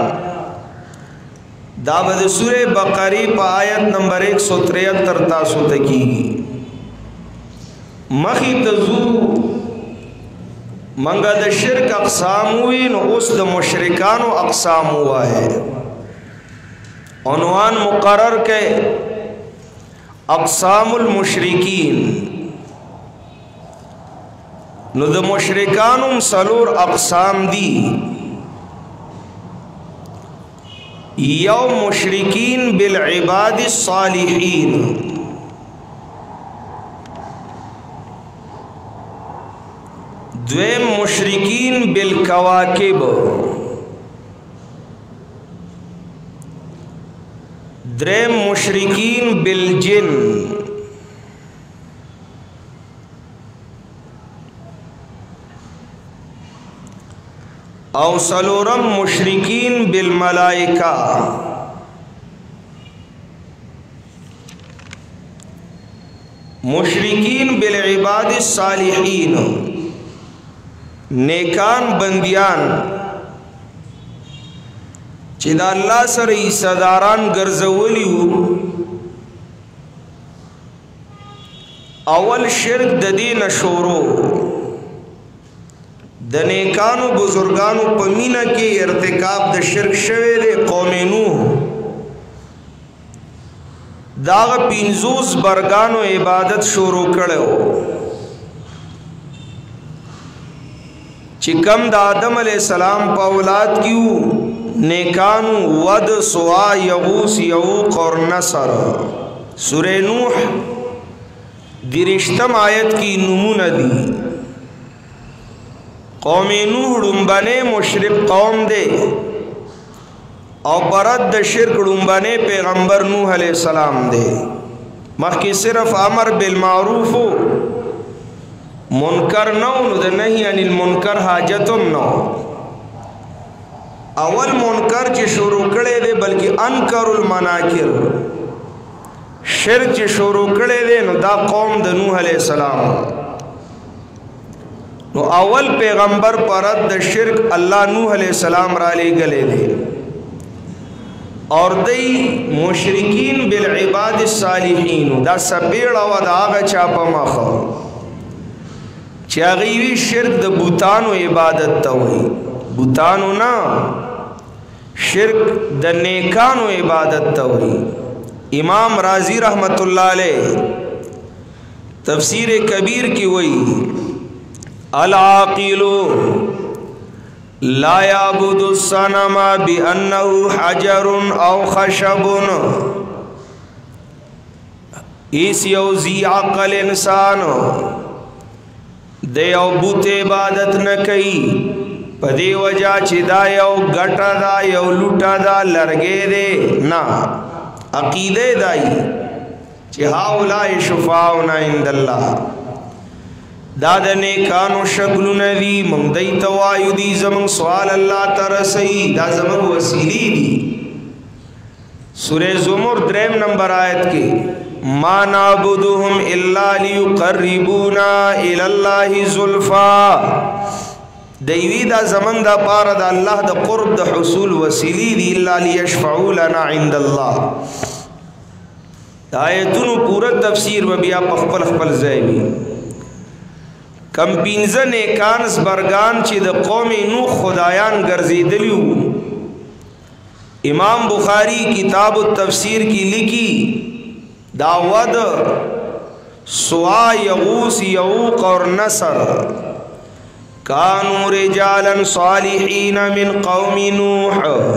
दावद सूरे बकरी प आयत नंबर 173 तासु तकीगी। मखी तजू मंगा द शिर्क अक़साम हुई न उस द मुशरिकानो अक़साम हुआ है। उन्वान मुक़र्रर के अक़सामुल मुशरिकीन, नु द मुशरिकानुम सलूर अक़साम दी। यौ मुशरिकीन बिल इबादिस सालिहीन, द्वेम मुशरिकीन बिल कवाकिब, द्रेम मुशरिकीन बिल जिन, और सलोरम मुशरिकीन बिल मलाइका। मुशरिकीन बिल इबादिस सालिहीन, नेकान बंदियान चिदा अल्लाह सर ईसादारान गर्जवली अवल शिर्क ददी नशोरो द नेकानु बुजुर्गानु पमीना के इर्तिकाब द शिर्क शवे दे कौमे नूह दाग पिंजूस बरगानो इबादत शुरू करो। चिकम द आदम अलैहिस्सलाम पा औलाद क्यों नेकानु वद सुआ यगूस यऊक और नसर। सूरे नूह दिरिश्तम आयत की नमूना दी। कौमे नूह डुम्बने मुशरिक कौम दे और बरद शिर्क डुम्बने पैगंबर नूह अलैहिस्सलाम दे। मखी सिर्फ अमर बिल मारूफ हो मुनकर नौ नहीं अनिल मुनकर हाजतुम नौ। अवल मुनकर च शुरू करे दे बल्कि अनकरुल मनाकिर शिर्क च शुरू करे दे नो दा कौम द नूह अलैहिस्सलाम। नो अवल पैगंबर परद द शिर्क अल्लाह नूह अलैहिस्सलाम राले गले दे और दई मुशरिकीन बिल इबादिस सालिहीन दा सबेड़ व दाग चापा मख चागीवी शिर्क द बूतानो इबादत तवही। बूतानो ना शिर्क द नेकानो इबादत तवही। इमाम राजी रहमतुल्लाह अलैह तफसीर कबीर की वही अल आक़िलु ला याबुदु सनमा बि अन्नहु हजरुन औ खशबुन। इस यौजी अक़ल इंसान दे बूत इबादत न कई पदे वजह चिदा यौ गटा दा यौ लुटा दा लरगे दे ना अकीदे दाई चिहाउला शुफाउना इंदल्लाह। दादने कानो शक्ल नदी मंगदई तवायुदी जमंग सवाल अल्लाह तरसई दा जमंग वसीली दी। सूरे ज़ुमर 3 नंबर आयत के मा नाबुदुहुम इल्ला लियुक़र्रिबूना इलल्लाहि ज़ुल्फ़ा। दैवी दा जमन दा पार दा अल्लाह दा क़ुर्ब दा हुसूल वसीली दी इल्ला लियशफ़ऊ लना इंदल्लाह। आयतुनु पूरा तफसीर व बिया पखपल खपल ज़ैवी कम पिंजन एकानस बरगान ची द कौम नू खुदायान गर्जीदलियू। इमाम बुखारी किताब तफसीर की लिखी दावद सुआ यगूस यऊक और नसर कानू रिजालन सालिहीन मिन कौमी नूह,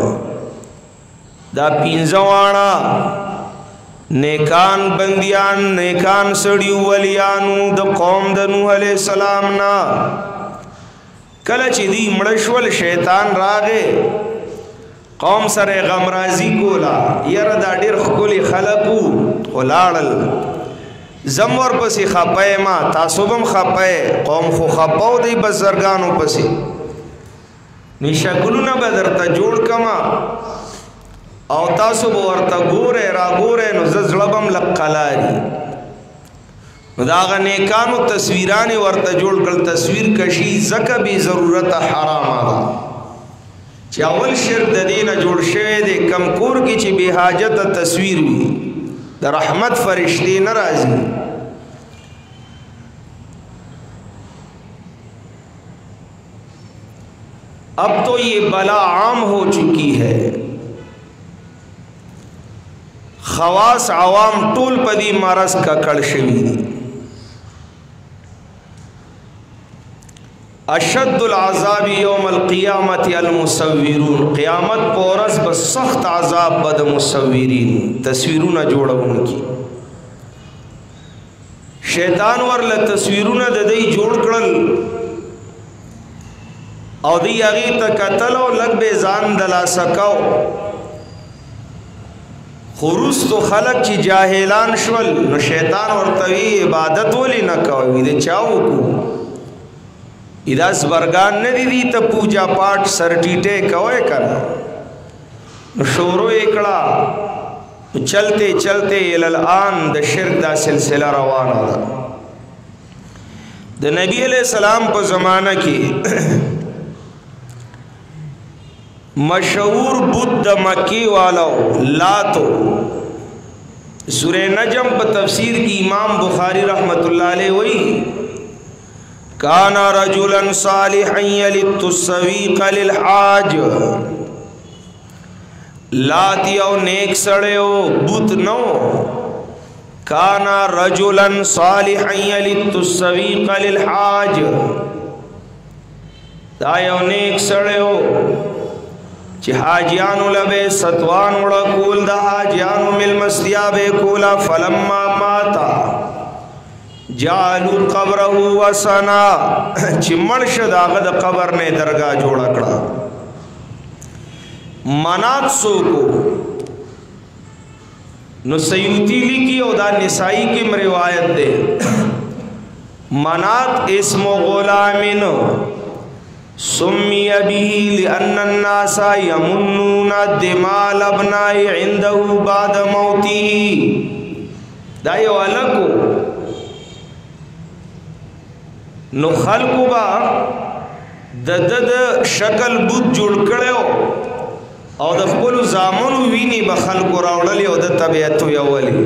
दा पिंजवाणा नेकान बंदियान नेकान सड़ियू वलियानू द कौम द नूह अलैहिस्सलाम ना। कल दी मड़शवल शैतान रागे कौम सरे गमराजी कोला यर दा डेर खकुली खलकू खलाड़ल जमवर पसी खपे मा तासुबम खपे कौम खो खपाओ दी बजरगानों पसी निशकुलू न बदरता जोड़ कमा और तासुब वर्ता गोरे रा गोरे नो जजलबम लक्कलारी दागा नेकानो तस्वीरानी वर्ता जोड़ कल तस्वीर कशी जका भी ज़रूरत हराम आदा चावल शिर्क दीना जोड़ शे दे कमकोर की ची बेहाजत तस्वीर भी द रहमत फरिश्ते नाराजी। अब तो ये बला आम हो चुकी है, खवास आवाम टूल पदी मारस का कड़शवी। अशद्दुल आज़ाबी यौमल क़ियामति अल मुसव्विरून, क़ियामत पोरस बस सख्त आज़ाब बद मुसव्विरीन, तस्वीरों न जोड़ा उनकी शैतान वर्ल तस्वीरों न ददई जोड़ कड़ल और दी अगी तकतलो लग बेजान दला सकाओ खुरूस तो खलक की जाहिलान शवल न शैतान और तवी इबादत वली न कहो इधे चाहो को इदास बरगान न दी त पूजा पाठ सरटीटे कहोए करना शोरो एकड़ा चलते चलते इलल आन द शिर्क दा सिलसिला रवाना दा। द नबी अलैहिस्सलाम को ज़माना की मशहूर बुद्ध मक्की वाला लातो सूरह नजम पर तफसीर की इमाम बुखारी रहमतुल्लाह अलैह वही काना रजुलन सालिहन यलितुस्सवीक़ लिलहाज, लातियो नेक सड़ेओ बुत नो काना रजुलन सालिहन यलितुस्सवीक़ लिलहाज, दायो नेक सड़ेओ हाजियानु लबे सतवान उड़ा कूल दा हाजियानु मिल मस्तिया बे कूला फलम्मा माता जालू कब्रहु वसना, चिमण शदागद कबर ने दरगाह जोड़ा कड़ा। मनात सो को नुसयूती लिखी उदा निसाई की रिवायत दे मनात इस्मो गुलामिन सुम्मी अबीही लिअन्नन्नासा यमुन्नूना दिमाल अबनाई इंदहु बाद मौतीही, दायो अलग को नो खल्कुबा ददद शक्ल बुद्ध जुड़ कड़ो और दखबलु जामुन वीनी बखल को रावड़ली और द तबियतु यवली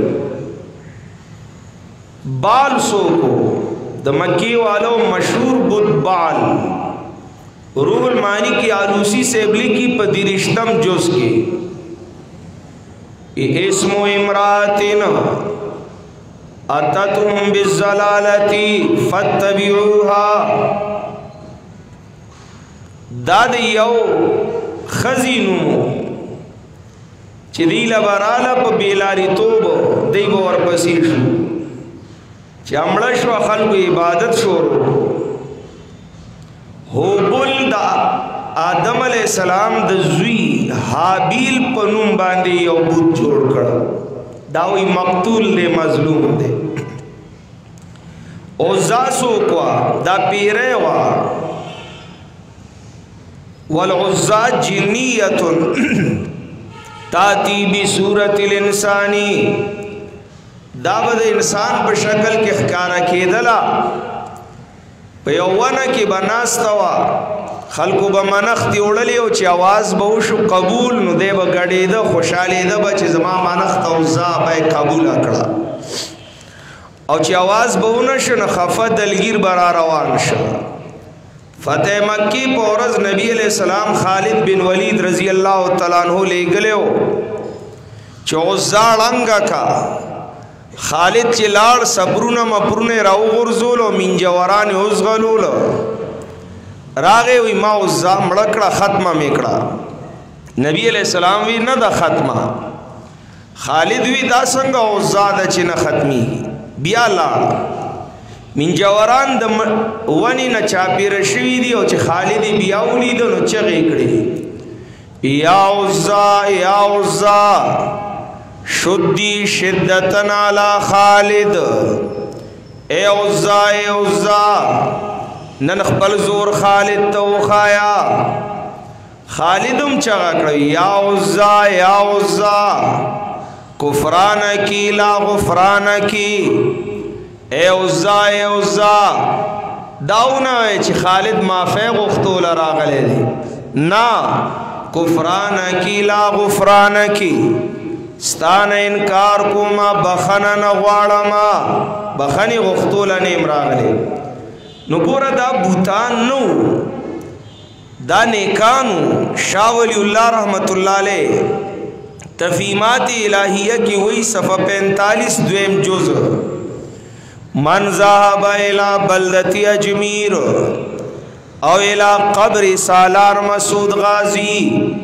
बाल सो को द मक्की वालों मशहूर बुद्ध बाल रूहुल मानी की आलूसी सेबली की पदिरिश्तम जुज की इस्मो इमरातिन अततुम बिज़्ज़लालती फत्तबिऊहा, दाद यौ खजीनु चिदीला बराला प बेलारी तोबो देबो और पसीशु चामड़श व खल्क़ इबादत शोरो हो बुल दा आदम अलैहिस्सलाम द जुई हाबील पनुम बांधे यौ बुत जोड़ कर दावी मकतूल ले मजलूम दे ओज़ासो को दा पीरे वा वल उज़्ज़ा जिन्नियतुन ताती बि सूरतिल इंसानी, दावद इंसान पर शक्ल के खकारा केदला यौवन की बनास्तवा खल्कु बमनख्ती उड़ली हो ची आवाज़ बहुशु कबूल नु देव गड़ी द खुशाली द बच जमा मनख्त उज़्ज़ा बाय कबूल अकड़ा और ची आवाज़ बहुनश न खफा दलगीर बरा रवान श फतेह मक्की पौरज नबी अलैहिस्सलाम खालिद बिन वलीद रज़ी अल्लाह तआला अन्हु ले गले हो चौज़ा अंगा का खालिद चिलाड़ सबरुन मपरुने राव गुरजुल मिंजवरान उज़गलुल راغه وی ما عزا مړکړه ختمه میکړه نبی علیہ السلام وی نه د ختمه خالد وی دا څنګه عزا د چې نه ختمي بیا لاړ من جواران د ونی نه چاپیر شوی دی او چې خالد بیا ولید نو چغې کړي یا عزا شدی شدتن علی خالد اے عزا نن خپل زور خالد ته وخایا خالدم چغا کړی یا عزا کفران کی لا غفران کی اے عزا داونه چې خالد معافی غوښتو لراغلی دی نا کفران کی لا غفران کی ستان انکار کوما بخنه نه غواړم بخنی غوښتو لنیم راغلی نو ګوره دا بوتان نو دا نیکانو شاہ ولی اللہ رحمت اللہ علیہ تفیمات الہیہ کی وہی صفحہ 45 دویم جز من ذهب الى بلدتی اجمیر او الى قبر سالار مسعود غازی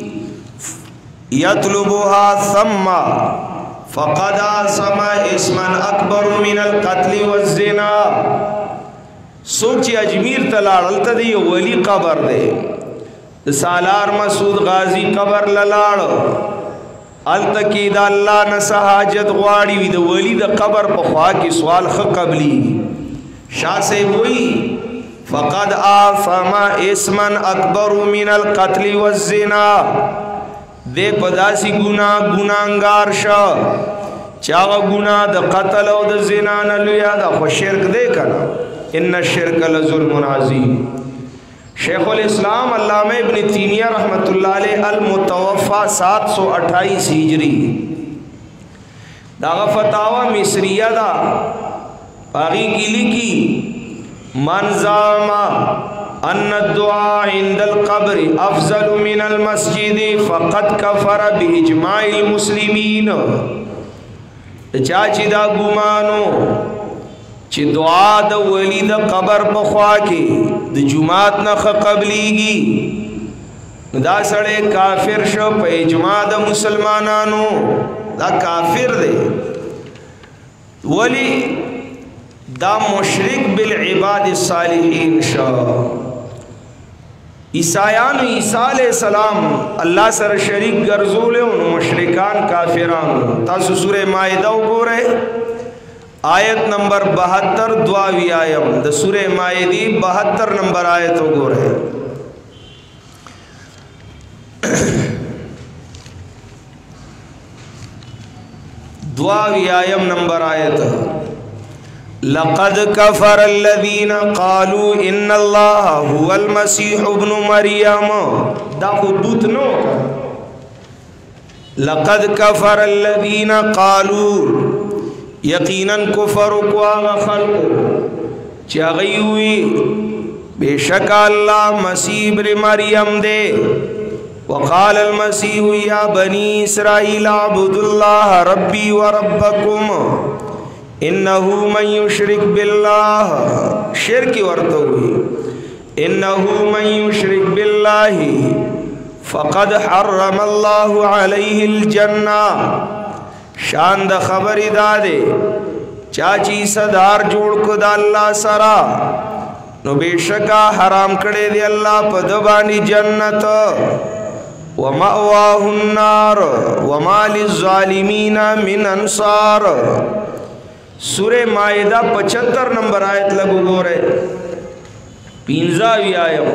یطلبها ثم فقد آثم اسما اکبر من القتل والزنا سوچ اجمیر تلاړل ته دی ولی قبر دی سالار مسعود غازی قبر للاړ التکی دا اللہ نسا حاجت غواړي وی د ولی د قبر په خوا کې سوال خ قبلی شاہ سے وی فقد آثم اسما اکبر من القتل والزنا دے پداسی گناہگار شا چاغ گناہ د قتل او د زنا نه لویا دا خو شرک دے کنا ان الشرک لظلم عظیم شیخ الاسلام علامہ ابن تیمیہ رحمت اللہ علیہ المتوفا 728 ہجری داغا فتاوہ مصریہ دا باغی کی لکی من زعما ان الدعاء عند القبر افضل من المسجد فقد کفر باجماع المسلمین چاچی دا گمانو چې دعا د ولی د قبر په خوا کې د جمعات نه قبليږي دا سړی کافر شو په اجماع د مسلمانانو دا کافر دی ولی دا مشرک بالعباد الصالحین شو عیسایانو عیسی علیہ السلام الله سره شریک ګرځول او مشرکان کافرانو تاسو سورہ مائده وګورئ آیت نمبر 72 دعاوی آیم دا سورہ مائدی 72 نمبر آیت ہو گو رہے دعاوی آیم نمبر آیت لقد کفر الذین قالوا ان اللہ هو المسیح ابن مریم دا خودبوت نو لقد کفر الذین قالوا یقیناً کفر کو آغا خلق چاگئیوی بے شک اللہ مسیح ابن مریم دے وقال المسیح یا بنی اسرائیل عبد اللہ ربی و ربکم انہو من یشرک باللہ شرک ورطوی انہو من یشرک باللہ فقد حرم اللہ علیہ الجنہ شان د خبری دادے چاچی صدار جوڑ کو دا اللہ سرا نو بے شکا حرام کڑے دے اللہ پا دبانی جنت ومأواہ النار وما للظالمین من انصار سورہ مائدہ 75 نمبر آیت لگو گو رہے 15ویں آیت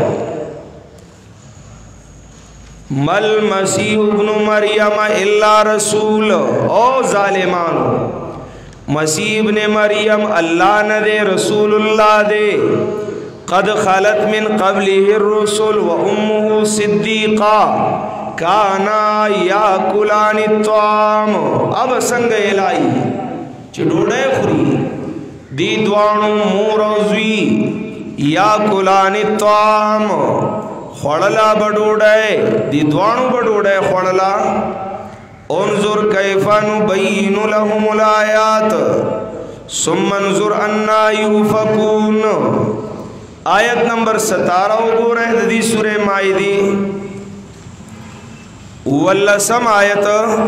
مل مسیح ابن مریم الا رسول او ظالمانو مسیح ابن مریم اللہ نہ دے رسول اللہ دے قد خلت من قبله الرسل و امه صدیقہ کانا یاکلان الطعام اب سنگ الہی چڑوڑے خوری دی دوانو موروزوی یاکلان الطعام خوڑلا بڑوڑے دی دوانو بڑوڑے خوڑلا انظر کیفا نبین لهم الآیات ثم انظر انا یوفکون आयत नंबर 17 वगोरे दी सूरे माइदी वल्लसम आयत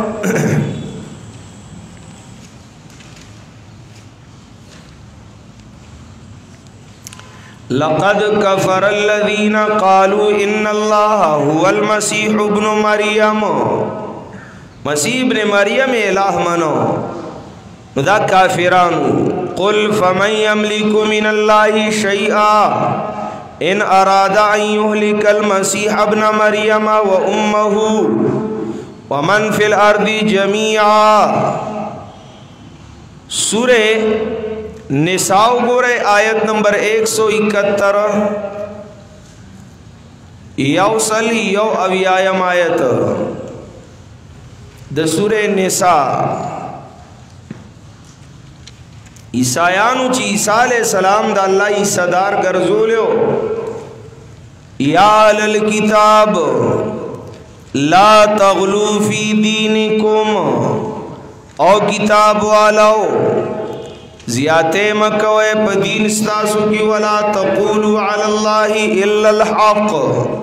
लक़द कफ़रल्लज़ीना क़ालू इन्नल्लाह हुवल मसीह इब्नु मरियम, मसीह इब्न मरियम इलाह मनो दा काफिरानु। क़ुल फ़मन यमलिकु मिनल्लाहि शैआ इन अरादा अन युहलिकल मसीह इब्न मरियम व उम्महु व मन फिल अर्दि जमीआ। सूरे निसाओ गोरे आयत नंबर 171 यौसल यौ अवियायम आयत द सूरे निसा। ईसायानु ची ईसा अलैहिस्सलाम दा अल्लाह ईसादार गर्जोल्यो या अहलल किताब ला तगलू फी दीनिकुम, औ किताब वालो ज़ियाते मकवे पदीन स्तासु की, वला तक़ूलू अलल्लाहि इल्लल हक़,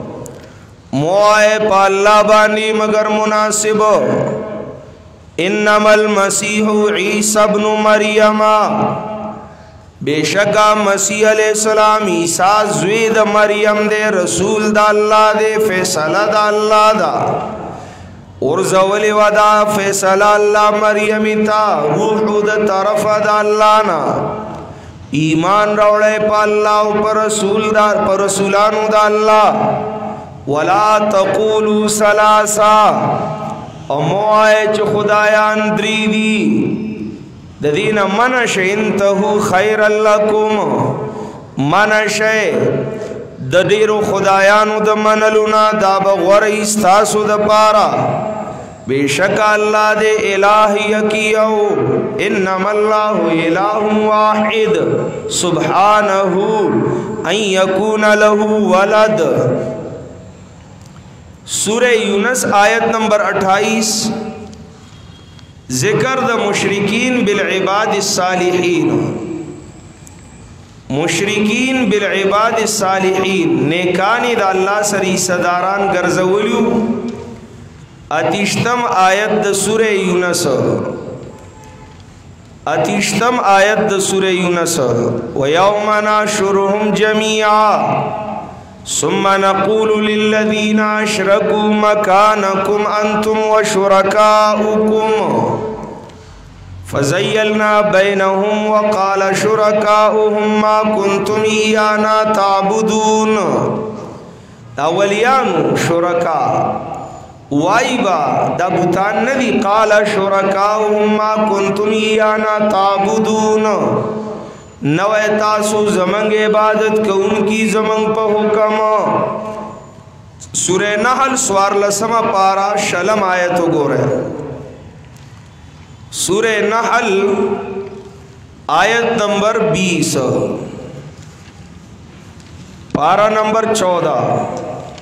मोए पाल्ला बानी मगर मुनासिब। इन्नमल मसीहु ईसा इब्नु मरियमा, बेशका मसीह अलैहिस्सलाम ईसा ज़ुईद मरियम दे, रसूल दा अल्लाह दे, फैसला दा अल्लाह दा, और ज़वली वदा फैसला अल्लाह मरियमिता, रूह द तरफ दा अल्लाह ना, ईमान रौड़े पा अल्लाह पर रसूलदार पर रसूलानु दा अल्लाह। वला तक़ूलू सलासा, अमोए च खुदायान द्रीदी ददीन मनश इंतहु खैरल लकुम, मनश दडीरो खुदायानु द मनलुना दा बग़ौर इस्तासु द पारा। बेशक अल्लाह दे इलाह यकियो, इन्नमल्लाहु इलाहुन वाहिद सुब्हानहु अन यकून लहु वलद। सूरे यूनस आयत नंबर 28 ज़िक्र द मुशरिकीन बिल इबाद सालिहीन, मुशरिकीन बिल इबाद सालिहीन नेकानी दा अल्लाह सरी सदारान गर्जवलू। अतिष्तम आयत द सूरे यूनस, अतिष्तम आयत द सूरे यूनस। व यौमा नहशुरुहुम जमीआ सुम्मा नक़ूलु लिल्लज़ीना अशरकू मकानकुम अंतुम व शुरकाउकुम फ़ज़य्यलना बैनहुम व क़ाल शुरकाउहुम मा कुन्तुम इय्याना ताबुदून। अवलियानु शुरका वाइबा दा बुतान नदी, क़ाल शुरकाउहुम मा कुन्तुम इय्याना ताबुदून, नवे तासु जमंग इबादत को उनकी जमंग पर हुक्म। सूरे नहल स्वार लसमा पारा शलम आयत गोरे, सूरे नहल आयत नंबर 20 पारा नंबर 14।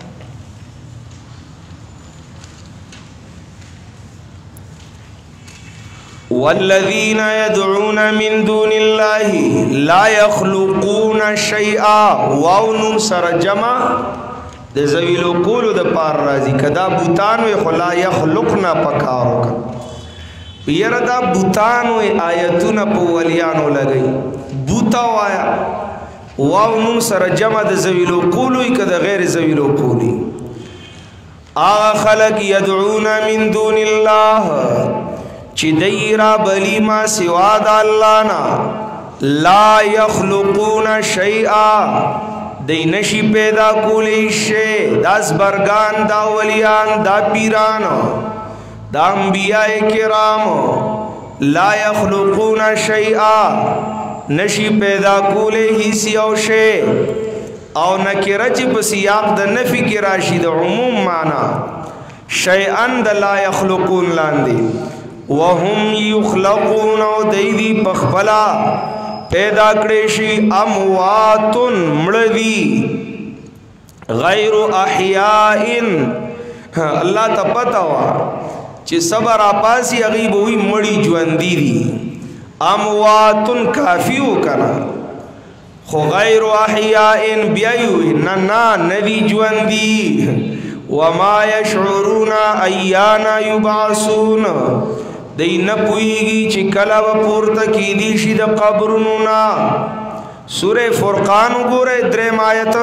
वल्लज़ीना यदऊन मिन दूनिल्लाहि ला यख्लुकून शैआ, वाव नून सर जमा द ज़वीलो कूलु द पार राजी कदा बुतान वे खुला यख्लुकना पकारो का यार दा बुतान वे आयतुन पो वलियानो लगई बूता वाया, वाव नून सर जमा द ज़वीलो कूलु कदा गैर ज़वीलो कूली। आगा खलक यदऊन मिन दूनिल्लाह चिदैरा बलीमा सिवा दा अल्लाह ना, ला यख्लुकून शैआ दई नशी पैदा कुले शे, दास बरगान दा वलियान दा पीरान दा अंबियाए किराम, ला यख्लुकून शैआ नशी पैदा कुले ही सियाओ शे, और नकिरच बसियाक द नफी की राशि द उमूम माना शैअन द ला यख्लुकून लांदी। वहुम युख्लकून दैदी पखपला पैदा करेशी अमवातुन मृदी गैरु अहियाइन। अल्लाह ता पता वा चे सबर आपासी अगीब हुई मड़ी ज्वंदी दी, अमवातुन काफी हो कना خو غیر احیاء بیایوی ننا ندی جوندی وما یشعرون ایانا یبعثون دی نپویگی چی کلا و پورتا کی دیشی دا قبرنونا سورہ فرقان گورے درم آیت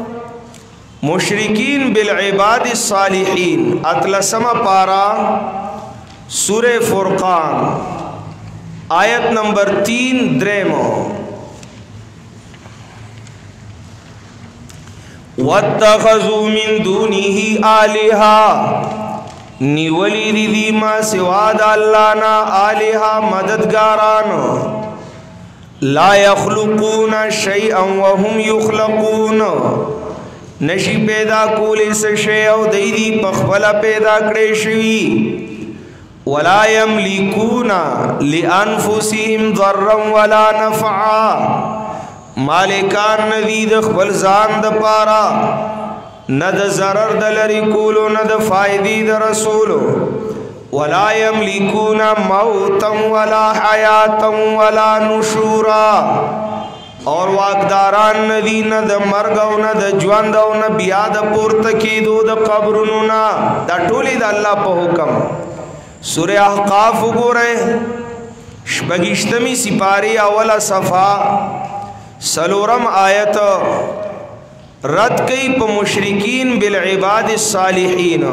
مشرکین بالعباد الصالحین اطلسم پارا سورہ فرقان آیت نمبر 3 درمو وَاتَّخَذُوا مِن دُونِهِ آلِهَا نیولی دی ما سواد اللہ نا آلہا مددگاران لا يخلقون شیئا وهم يخلقون نشی پیدا کولی سے شیئا دیدی پخبلا پیدا کرے شوی ولا يملكون لأنفسهم ضرا ولا نفعا مالکان ندید خبل زان د پارا ند ضرر د لری کولو ند فائدی د رسولو ولا یملکون موتا ولا حیاتا ولا نشورا اور واقداران ندی ند مرگو ند جواندو ند بیاد پورتکیدو د قبرنونا دا ٹولی دا اللہ پا حکم سورہ احقاف گو رہے شبگشتمی سپاری اولا صفحہ سلورم آیت رد کئی پا مشرکین بالعباد الصالحین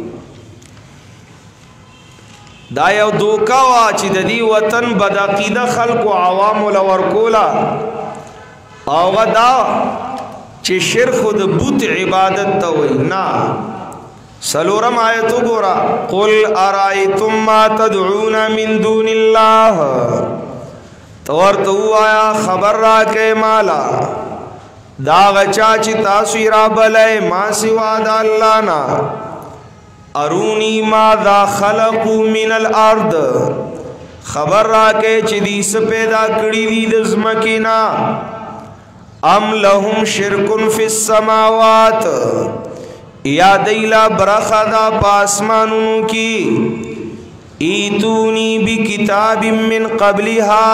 دا یو دوکا وا چی دا دی وطن بدعقیدہ خلق و عوام ولورکولا او دا چی شرک دا بوت عبادت تاوی نا سلورم آیتو گورا قل ارائیتم ما تدعون من دون اللہ تورتو آیا خبر را کے مالا داغ چاچی تاسوی را بلے ما سوا دا اللہ نا ارونی ماذا خلقو من الارض خبر را کے چی دیس پیدا کری دی دزمکینا ام لهم شرکن فی السماوات یا دیلا برخا دا پاسمانونو کی ایتونی بی کتاب من قبل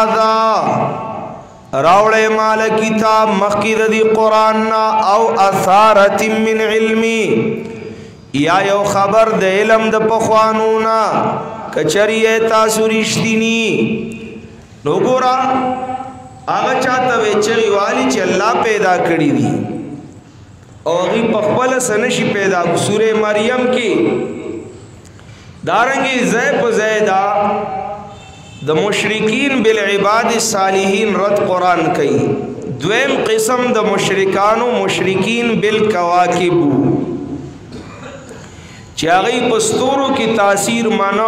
هذا راوڑے مال کتاب مخید دی قرآن او اثارت من علمی یا یو خبر دے علم دا پخوانونا کچری تاسو رشتینی نو گورا آگا چاہتا ویچری والی چی اللہ پیدا کری دی اوغی پخبل سنشی پیدا سورہ مریم کی دارنگی زیب زیدہ دا مشرکین بالعباد الصالحین رد قرآن کئی دویم قسم دا مشرکانو مشرکین بالکواکبو چاگئی پستورو کی تاثیر مانا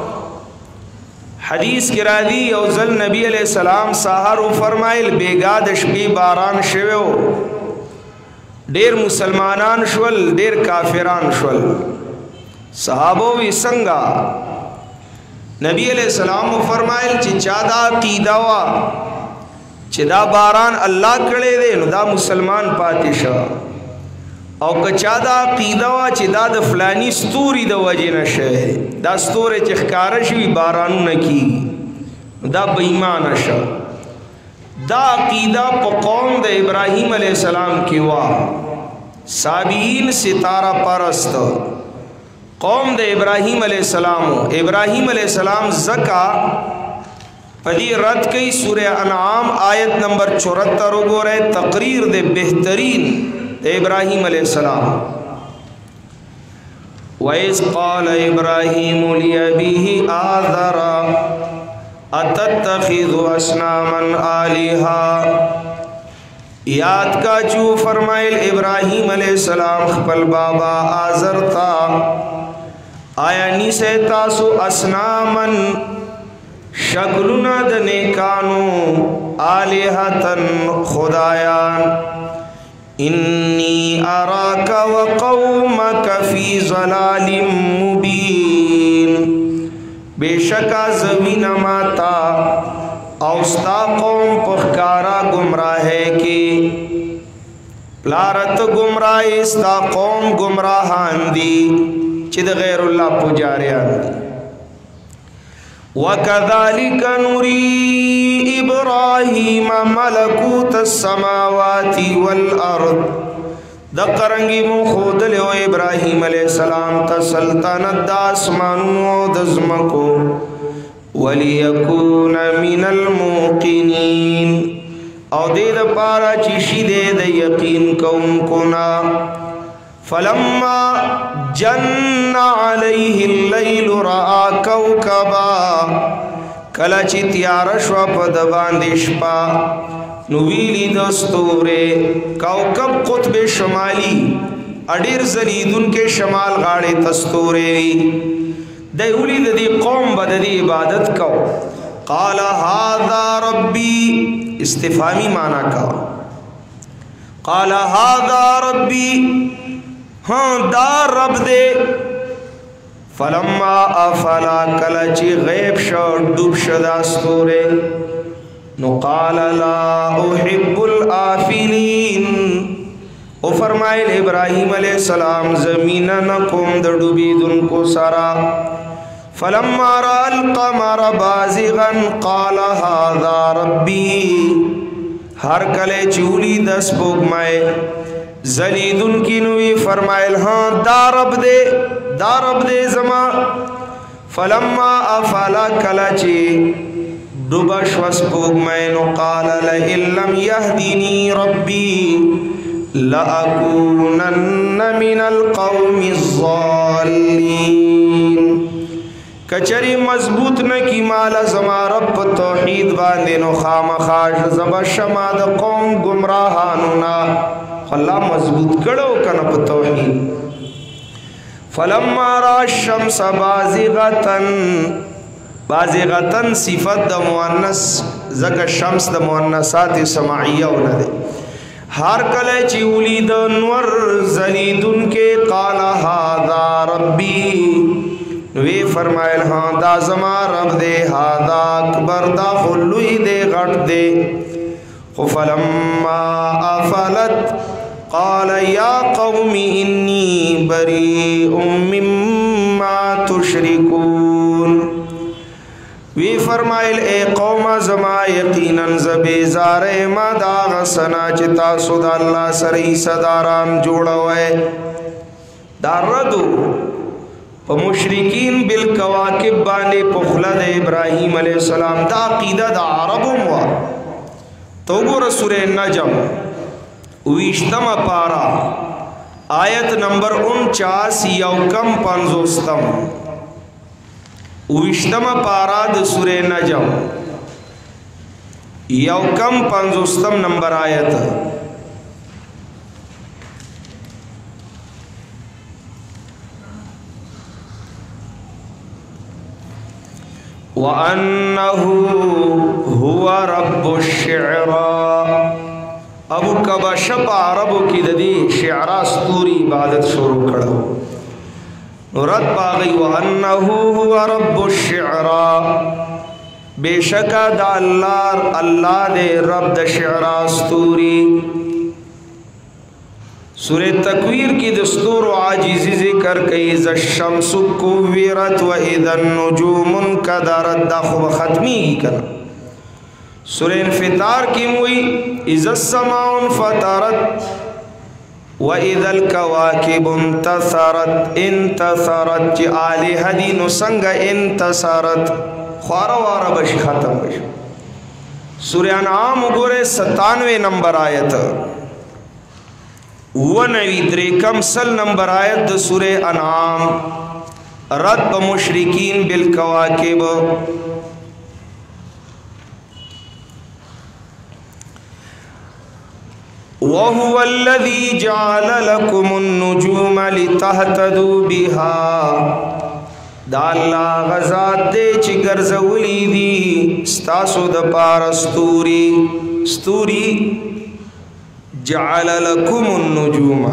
حدیث کی رادی اوزل نبی علیہ السلام ساہرو فرمائل بیگاد شپی باران شویو دیر مسلمانان شول دیر کافران شول صحابو وی سنگا نبی علیہ السلام فرمائل چی چادا قیدہ وا چی دا باران اللہ کڑے دے نو دا مسلمان پاتشا او کچادا قیدہ وا چی دا دا فلانی ستوری دا وجہ نشے دا ستوری چی خکارشوی بارانو نکی دا بیمان شا دا قیدہ پا قوم دا ابراہیم علیہ السلام کی وا سابعین ستارہ پرست قوم دا ابراہیم علیہ السلام زکا پدی رد کئی سورہ انعام آیت نمبر 74 گو رہے تقریر دے بہترین دے ابراہیم علیہ السلام وَإِذْ قَالَ إِبْرَاهِيمُ لِأَبِيهِ آذَرَ أَتَتَّخِذُ أَصْنَامًا آلِهَا یاد کا چو فرمائل ابراہیم علیہ السلام خپل بابا آذر تا آیا نیسے تاسو اسنامن شکلنا دنیکانو آلیہتن خدایان انی اراک وقومک فی ظلال مبین بے شکا زمین ماتا اوستا قوم پخکارا گمراہے کی پلارت گمراہ استا قوم گمراہان دی چید غیر اللہ پجاریان دی वकज़ालिक नुरी इब्राहीम मलकूत अस्समावाति वल अर्द दकरंगी मुखोदले ओ इब्राहीम अलैहिस्सलाम ता सल्तनत द आसमानों द ज़मको वलियकून मिनल मूक़िनीन और दे द पारा चिशी दे द यकीन कौनको ना फलम्मा जन्ना अलैहिल लैल रआ कौकबा कला ची त्यारश्वा पद बांदिशपा नुवीली दस्तूरे कौकब कुतब शमाली अडीर जलीदुन के शमाल गाड़े तस्तूरे दौली ददी कौम बददी इबादत को काल हादा रब्बी इस्तिफामी माना का काल हादा रब्बी हाँ दार रब दे फलम्मा अफला कलची गैब शौर डूब शदास्तूरे नुकाल ला उहिब्बुल आफिलीन ओ फरमाइल इब्राहीम अलैहिस्सलाम ज़मीन नकुम द डूबीदुन को सारा फलम्मा रअल क़मर बाज़िग़न क़ाल हाज़ा रब्बी हर कले चूली दस बोगमाए जलीदुन की नुई फरमाइल हाँ दारब दे जमा फलम्मा अफला कलची डुबश वस्पुग मैनो क़ाल लम यहदीनी रब्बी लअकूनन्न मिनल क़ौमिज़ ज़ालिमीन कचरी मजबूत न की माला जमा रब तौहीद बांधे नो खामखाश ज़बशमा द कौम गुमराहानुना अल्लाह मजबूत कड़ो कन प तौहीद फलम्मा रा शम्स बाज़िग़तन सिफत द मुअन्नस ज़का शम्स द मुअन्नसात समाइया न दे हर कले चिउली द नवर जलीदुन के क़ाल हाज़ा रब्बी वे फरमाइल हाँ दा ज़मा रब दे हाज़ा अकबर दा खुल्लुई दे गट दे फलम्मा अफलत क़ाल या क़ौमी इन्नी बरीउम मिम्मा तुशरिकून वी फरमाइल ए कौमा ज़मा यकीनन ज़बेज़ारे मा दाग़ सना चिता सुदा अल्लाह सरी सदाराम जोड़ा हुए दारदो प मुशरिकीन बिल कवाकिब बाने पुखलद इब्राहीम अलैहिस्सलाम दा अक़ीदा दा अरबुम वा तो गो सूरे नजम 20 पारा आयत नंबर 49 यौकम 50 20 पारा द सूरे नजम यौकम 50 नंबर आयत वअन्नहु हुवा रब्बुश्शिअरा अबू कबशप अरबो की ददी शिअरा स्तूरी इबादत शुरू करो रद पागई वअन्नहु हुवा रब्बुश्शिअरा बेशका दा अल्लाह दे रब द शिअरा स्तूरी सूरे तकवीर की दस्तूर व आजिज़ी ज़िक्र कई ज़श्शम्सु कुव्विरत व इज़न नुजूमुन कदरत दा खुब ख़त्मी कर सूरे इन्फ़ितार की मुई इज़स्समाउन फ़तरत व इज़ल कवाकिबु इंतसरत ची आले हदी नुसंग इंतसरत ख्वारा वारा बश ख़त्म बश सूरे अनआम गोरे 97 नंबर आयत वनवी त्रेकम सल नंबर आयत सूरे अनाम रद ब मुशरिकीन बिल कवाकिब वहुवल्लज़ी जअल लकुमुन नुजूम लितहतदू बिहा दाल्ला गज़ात दे ची गर्ज़वली दी स्तासो द पार स्तूरी जअल लकुमुन नुजूमा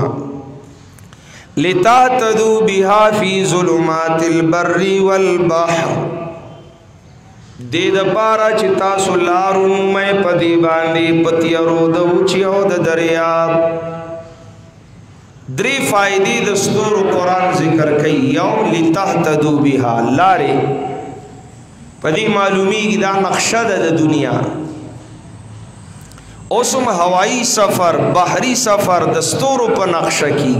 लितहतदू बिहा फी ज़ुलुमातिल बर्रि वल बहर दे द पारा चिता सुलारू मैं पदी बांदी पतियरो द ऊंचियो द दरियाब द्री फायदी दस्तूर कुरान जिक्र कई यौ लितहतदू बिहा लारे پدی معلومی کی دا نقشہ دا دنیا اوسم ہوائی سفر بحری سفر دستورو پا نقشہ کی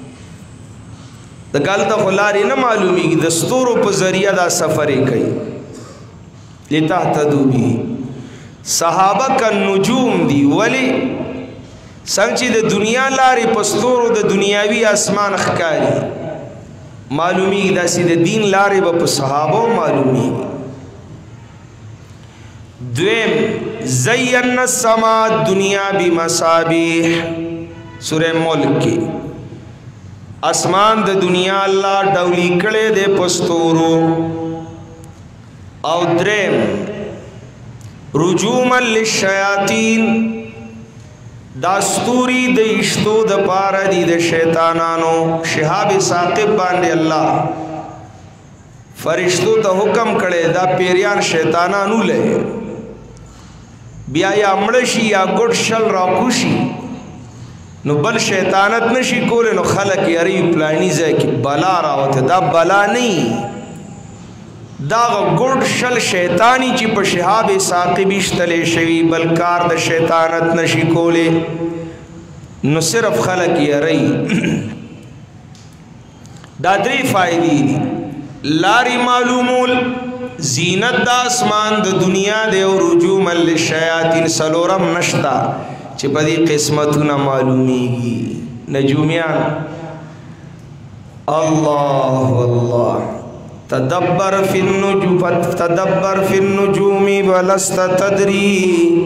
دا گالتا خلاری نا معلومی کی دستورو پا ذریعہ دا سفری کئی لتحتدو بھی صحابہ کا نجوم دی ولی سنچی دا دنیا لاری پستورو دا دنیاوی اسمان خکاری معلومی کی دا سی دا دین لاری با صحابہ معلومی دویم زین السما دنیا بمصابیح سورہ ملک کی اسمان دا دنیا اللہ ڈولی کڑے دے پستورو او درم رجوما للشیاطین داستوری د اشتو د پارا دی د شیطانانو شہاب ثاقب باندې اللہ فرشتو ته حکم کړي دا پیریان شیطانانو لے بیا یا مړشي یا ګډ شل راکوشي نو بل شیطانت نشي کول نو خلق یری پلانی ځای کې بلا راوته دا بلا نه دا ګډ شل شیطانی چې په شهاب ثاقب اشتلې شوی بل کار د شیطانت نشي کوله نو صرف خلق یری دا درې فائدې لاری معلومول زینت دا اسمان د دنیا دے و رجوم للشیاطین سلورم نشتا چی پا دی قسمتنا معلومی گی نجومیان اللہ واللہ تدبر فی النجوم ولست تدری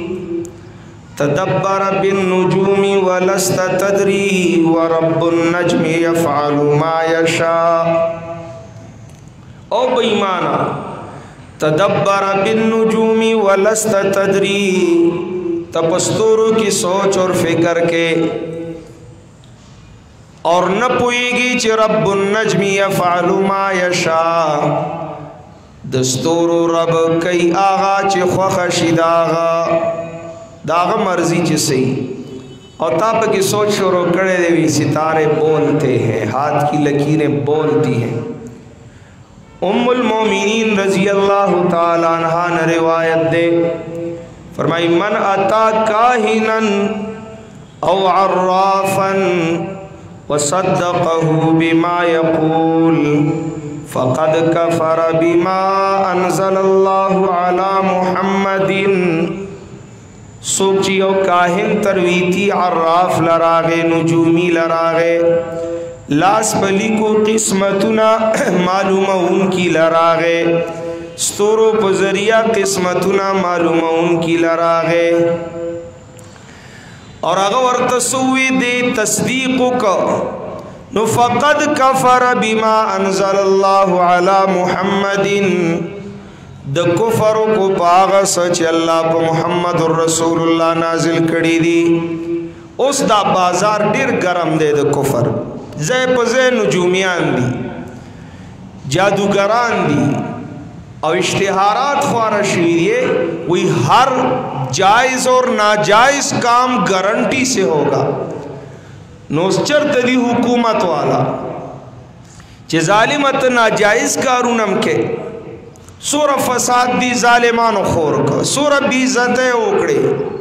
تدبر بالنجوم ولست تدری ورب النجم یفعل ما یشاء او بیمانا تدبر بالنجوم ولست تدری تپستورو کی سوچ اور فکر کے اور نہ پوئے گی چی رب النجم یفعل ما یشاء دستورو رب کئی آغا چی خوخشی داغا مرضی چی سی اور تاپ کی سوچ شروع کرے دیوی ستارے بولتے ہیں ہاتھ کی لکیریں بولتی ہیں ام المومنین رضی اللہ تعالی عنہ نے روایت دے فرمائی من اتا کاہنا او عرافا وصدقه بما يقول فقد كفر بما انزل الله على محمد سوچیو کاہن ترویتی عراف لراغے نجومی لراغے لاس بلی کو قسمتنا معلومہ ان کی لراغے ستورو پزریہ قسمتنا معلومہ ان کی لراغے اور اگر تصوی دے تصدیقو کا نو فقد کفر بما انزل اللہ علی محمد د کفر کو پاغ سچ اللہ پا محمد الرسول اللہ نازل کری دی اس دا بازار ڈیر گرم دے د کفر زی پزے نجومیان دی جادوگران دی اور اشتہارات خوارہ شوی دیئے وہی ہر جائز اور ناجائز کام گارنٹی سے ہوگا نوسچر تدی حکومت والا چی ظالمت ناجائز کارونم کے سورہ فساد دی ظالمان خور کا سورہ بیزتیں اوکڑے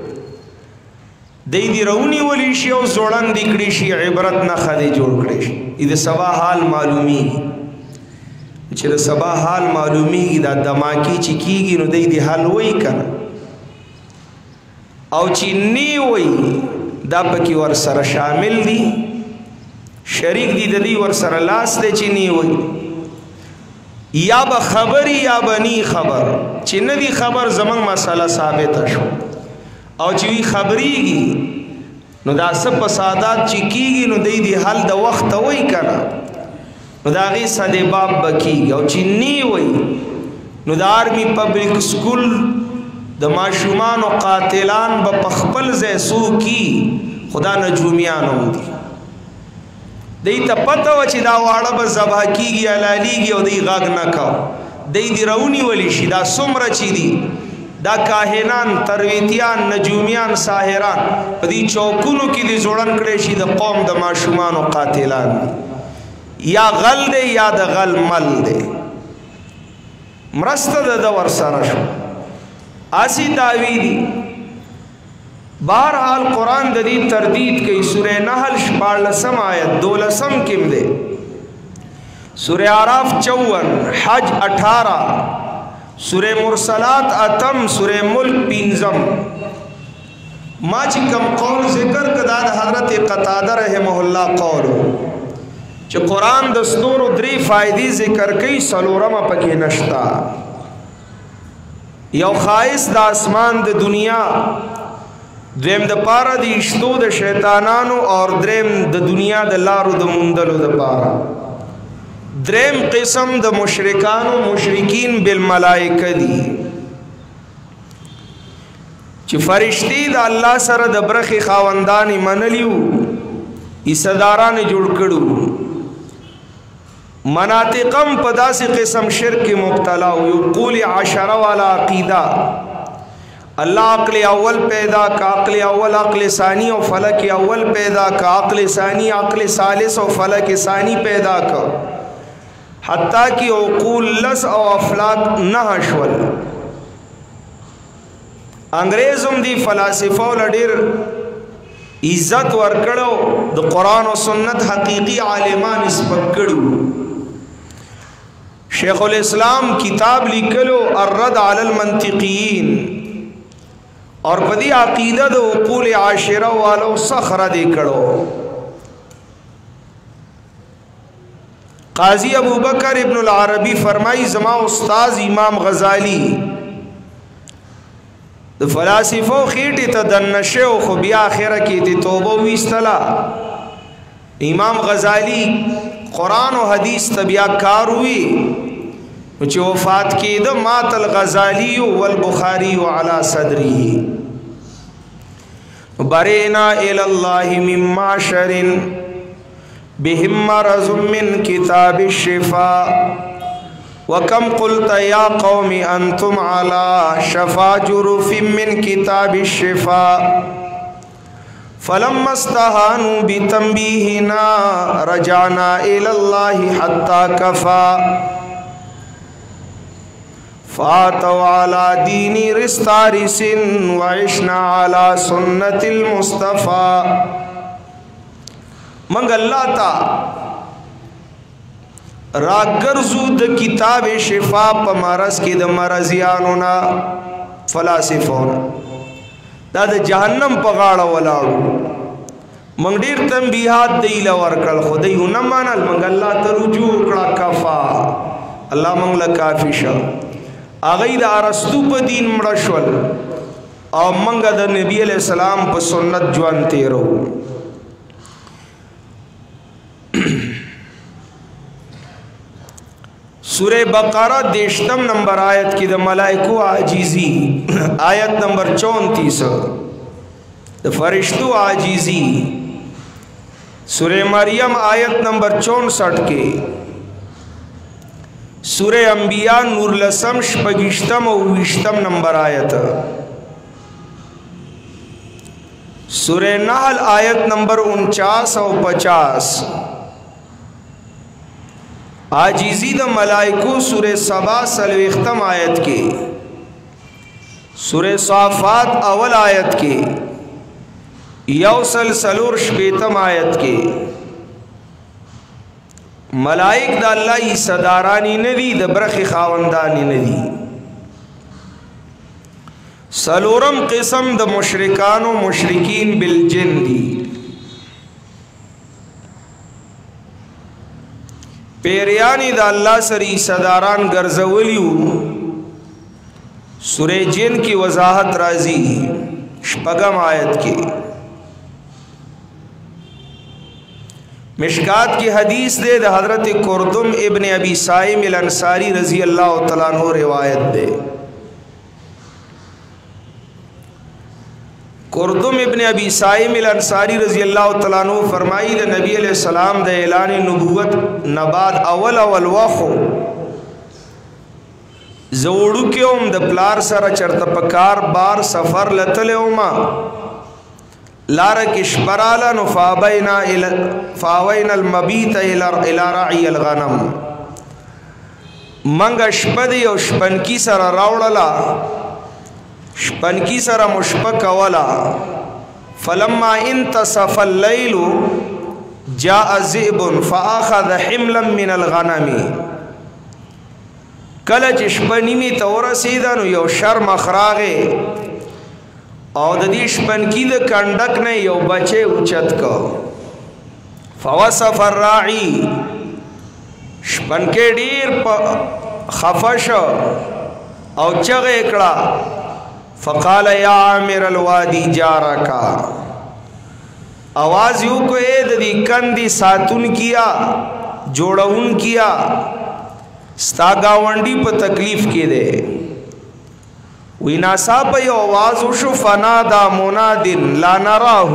دی دی رونی ولی شی او زوڑن دی کڑی شی عبرت نہ خدی جوڑ کڑی شی ادھے سبا حال معلومی چرا سبا حال معلومی دا دماکی چی کی گی نو دی حال وئی کنا او چی نی وئی دا پکی ور سر شامل دی شریک دی دی ور سر لاس دے چی نی وئی یا با خبری یا با نی خبر چی ندی خبر زمان مسئلہ ثابت شو او چی وی خبری گی نو دا سب پسادات چی کی گی نو دی حال دا وقت وئی کنا نو دا غی صدی باب بکی گی او چی نی وئی نو دا آرمی پبلک سکول دا معشومان و قاتلان با پخپل زیسو کی خدا نجومیان ہوں دی دی تا پتا وچی دا وارا با زبا کی گی علالی گی او دی غاگ نکاو دی رونی ولی شی دا سمر چی دی دا کاہنان ترویتیان نجومیان ساہران پا دی چوکونو کی دی زوڑن کڑے شی دا قوم دا معشومان و قاتلان دی یا غل دے یا دا غل مل دے مرسته د ورسره شو اسی تعویلی بہرحال قرآن د دې تردید کوي سورہ نحل 14 آیت 12 کې ده سورہ اعراف 54 حج 18 سورہ مرسلات 8 سورہ ملک 15 ما چې کوم قول ذکر کړه د حضرت قتاده رحمه الله قول چې قرآن د ستورو درې فائدې ذکر کوي څلورمه پکې نشتا یو خایس د اسمان د دنیا دریم د پاره د اشتو د شیطانانو اور دریم د دنیا د لارو د موندلو د پاره دریم قسم د مشرکانو مشرکین بالملائکه دي چې فرشتي د الله سره د برخي خاوندان منلیو ایصداران جوړ کړو مناطقم په داسې قسم شرک مبتلا یو قول 10 والا عقیدہ اللہ عقل اول پیدا کا عقل اول عقل ثانی و فلک اول پیدا کا عقل ثانی عقل ثالث و فلک ثانی پیدا کا حتیٰ کہ عقول لس او افلاک نہ شول انگریزم دی فلاسفہ لډیر عزت ورکړو د قرآن و سنت حقیقی عالمان نسبت کړو شیخ الاسلام کتاب لیکلو الرد علی المنطقیین اور پدی عقیدہ د عقول عاشرہ والو سخرہ دے کڑو قاضی ابو بکر ابن العربی فرمائی زما استاذ امام غزالی د فلاسفو خیٹی تا دنشو خو بیا آخرہ کی تی توبہ ویستلا امام غزالی قرآن و حدیث تبیا کار ہوئی چی وفات کی دا مات الغزالی والبخاری علی صدری برینا الاللہ من معشر بهم مرض من کتاب الشفاء وکم قلت یا قوم انتم علی شفا جرف من کتاب الشفاء فلما استهانوا بتنبیہنا رجعنا الاللہ حتی کفا فاتوا على دین رستارس وعشنا على سنت المصطفى منگ اللہ تا راگرزو د کتاب شفا پا مرض کی د مرضیانونا فلاسفونا دا د جہنم پا غاڑا ولاړو منگ دیر تنبیحات دیل ورکل خودیو نمانل منگ اللہ تا رجوع کڑا کفا اللہ منگ لکافی شا آغای دا ارسطو پا دین مڑشول او منگا دا نبی علیہ السلام پا سنت جوان تیرو سورہ بقرہ 13 نمبر آیت کی دا ملائکو عاجیزی آیت نمبر 34 دا فرشتو عاجیزی سورہ مریم آیت نمبر 64 کے سورہ انبیاء نور لسم شپگشتم و وشتم نمبر آیت سورہ نحل آیت نمبر 49 و 50 عاجزی دا ملائکو سورہ سبا سلوختم آیت کے سورہ صافات اول آیت کے یوسل سلور شپیتم آیت کے ملائک دا اللہ ای صدارانی ندی دا برخ خاوندانی ندی سلورم قسم دا مشرکان و مشرکین بالجن دی پیریانی دا اللہ سری صداران گرزولیو سورہ جن کی وضاحت رازی شپگم آیت کے مشکات کی حدیث دے دا حضرت قردم ابن ابی سائم الانصاری رضی اللہ تعالیٰ عنہ روایت دے قردم ابن ابی سائم الانصاری رضی اللہ تعالیٰ عنہ فرمائی دا نبی علیہ السلام دا اعلان نبوت نباد اول وخو زوڑو کیوم دا پلار سر چرت پکار بار سفر لتلے اوما لارک اشبرالا فاوینا المبیت الى رعی الغنم منګ شپدی او شپنکی سره راوړلا شپنکی سره مشپک ولا فلما انتصف الليل جاء ذئب فاخذ حملا من الغنم کله چې شپنی می تور رسیدنو یو شرمخ راغې او د دې شپنکی د کندک نه یو بچي اوچت کو فوصف الراعي شپنکې ډیر خفش او چغه کړه فقال یا عامر الوادي جارکا आवाज یو کو اے د دې کندي ساتون کیا جوړون کیا ستا گاونډي په تکلیف کې ده وینا صاحب یو आवाज وشو فنادا منادن لا نراه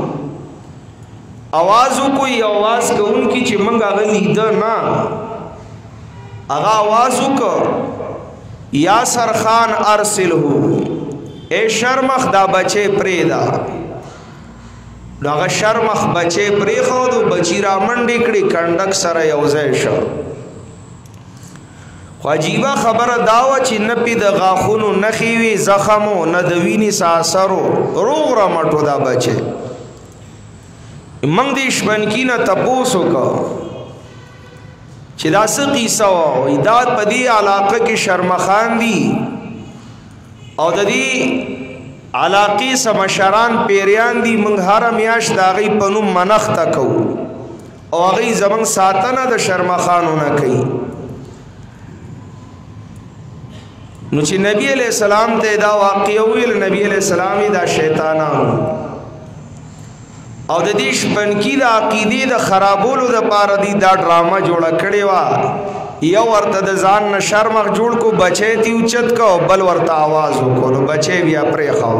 आवाज کو یو आवाज کوون کی چې منګه غلی ده نه اغا आवाज کو یا سرخان ارسله اے شرمخ دا بچے پریدا داغه شرمخ بچے پری خو دو بچی را منډې کړي کندک سره یوځای شو خو عجیبه خبره داوه چې نه پی د غاخونو نخي وی زخمو نه د ویني ساسرو روغ را مټو دا بچے منګ دې شپنکی نه تپوسو کو چې دا څه قصه و دا په دې علاقه کې شرمخان دي او د دې علاقې سمشران پیریان دي موږ هر میاش دا غي پنوم منخ تکو او غي زمنګ ساتنه د شرمخانو نه کوي نو چې نبی علیہ السلام ته دا واقع ویل نبی علیہ السلام دا شیطانانو او د دې شپنکی د عقیدې د خرابولو د پاره دی دا ډراما جوړه کړې وا یو ورته د ځان نه شرمخ جوړ کو بچی تی اوچت کو بل ورته आवाज وکړو بچی بیا پرې خاو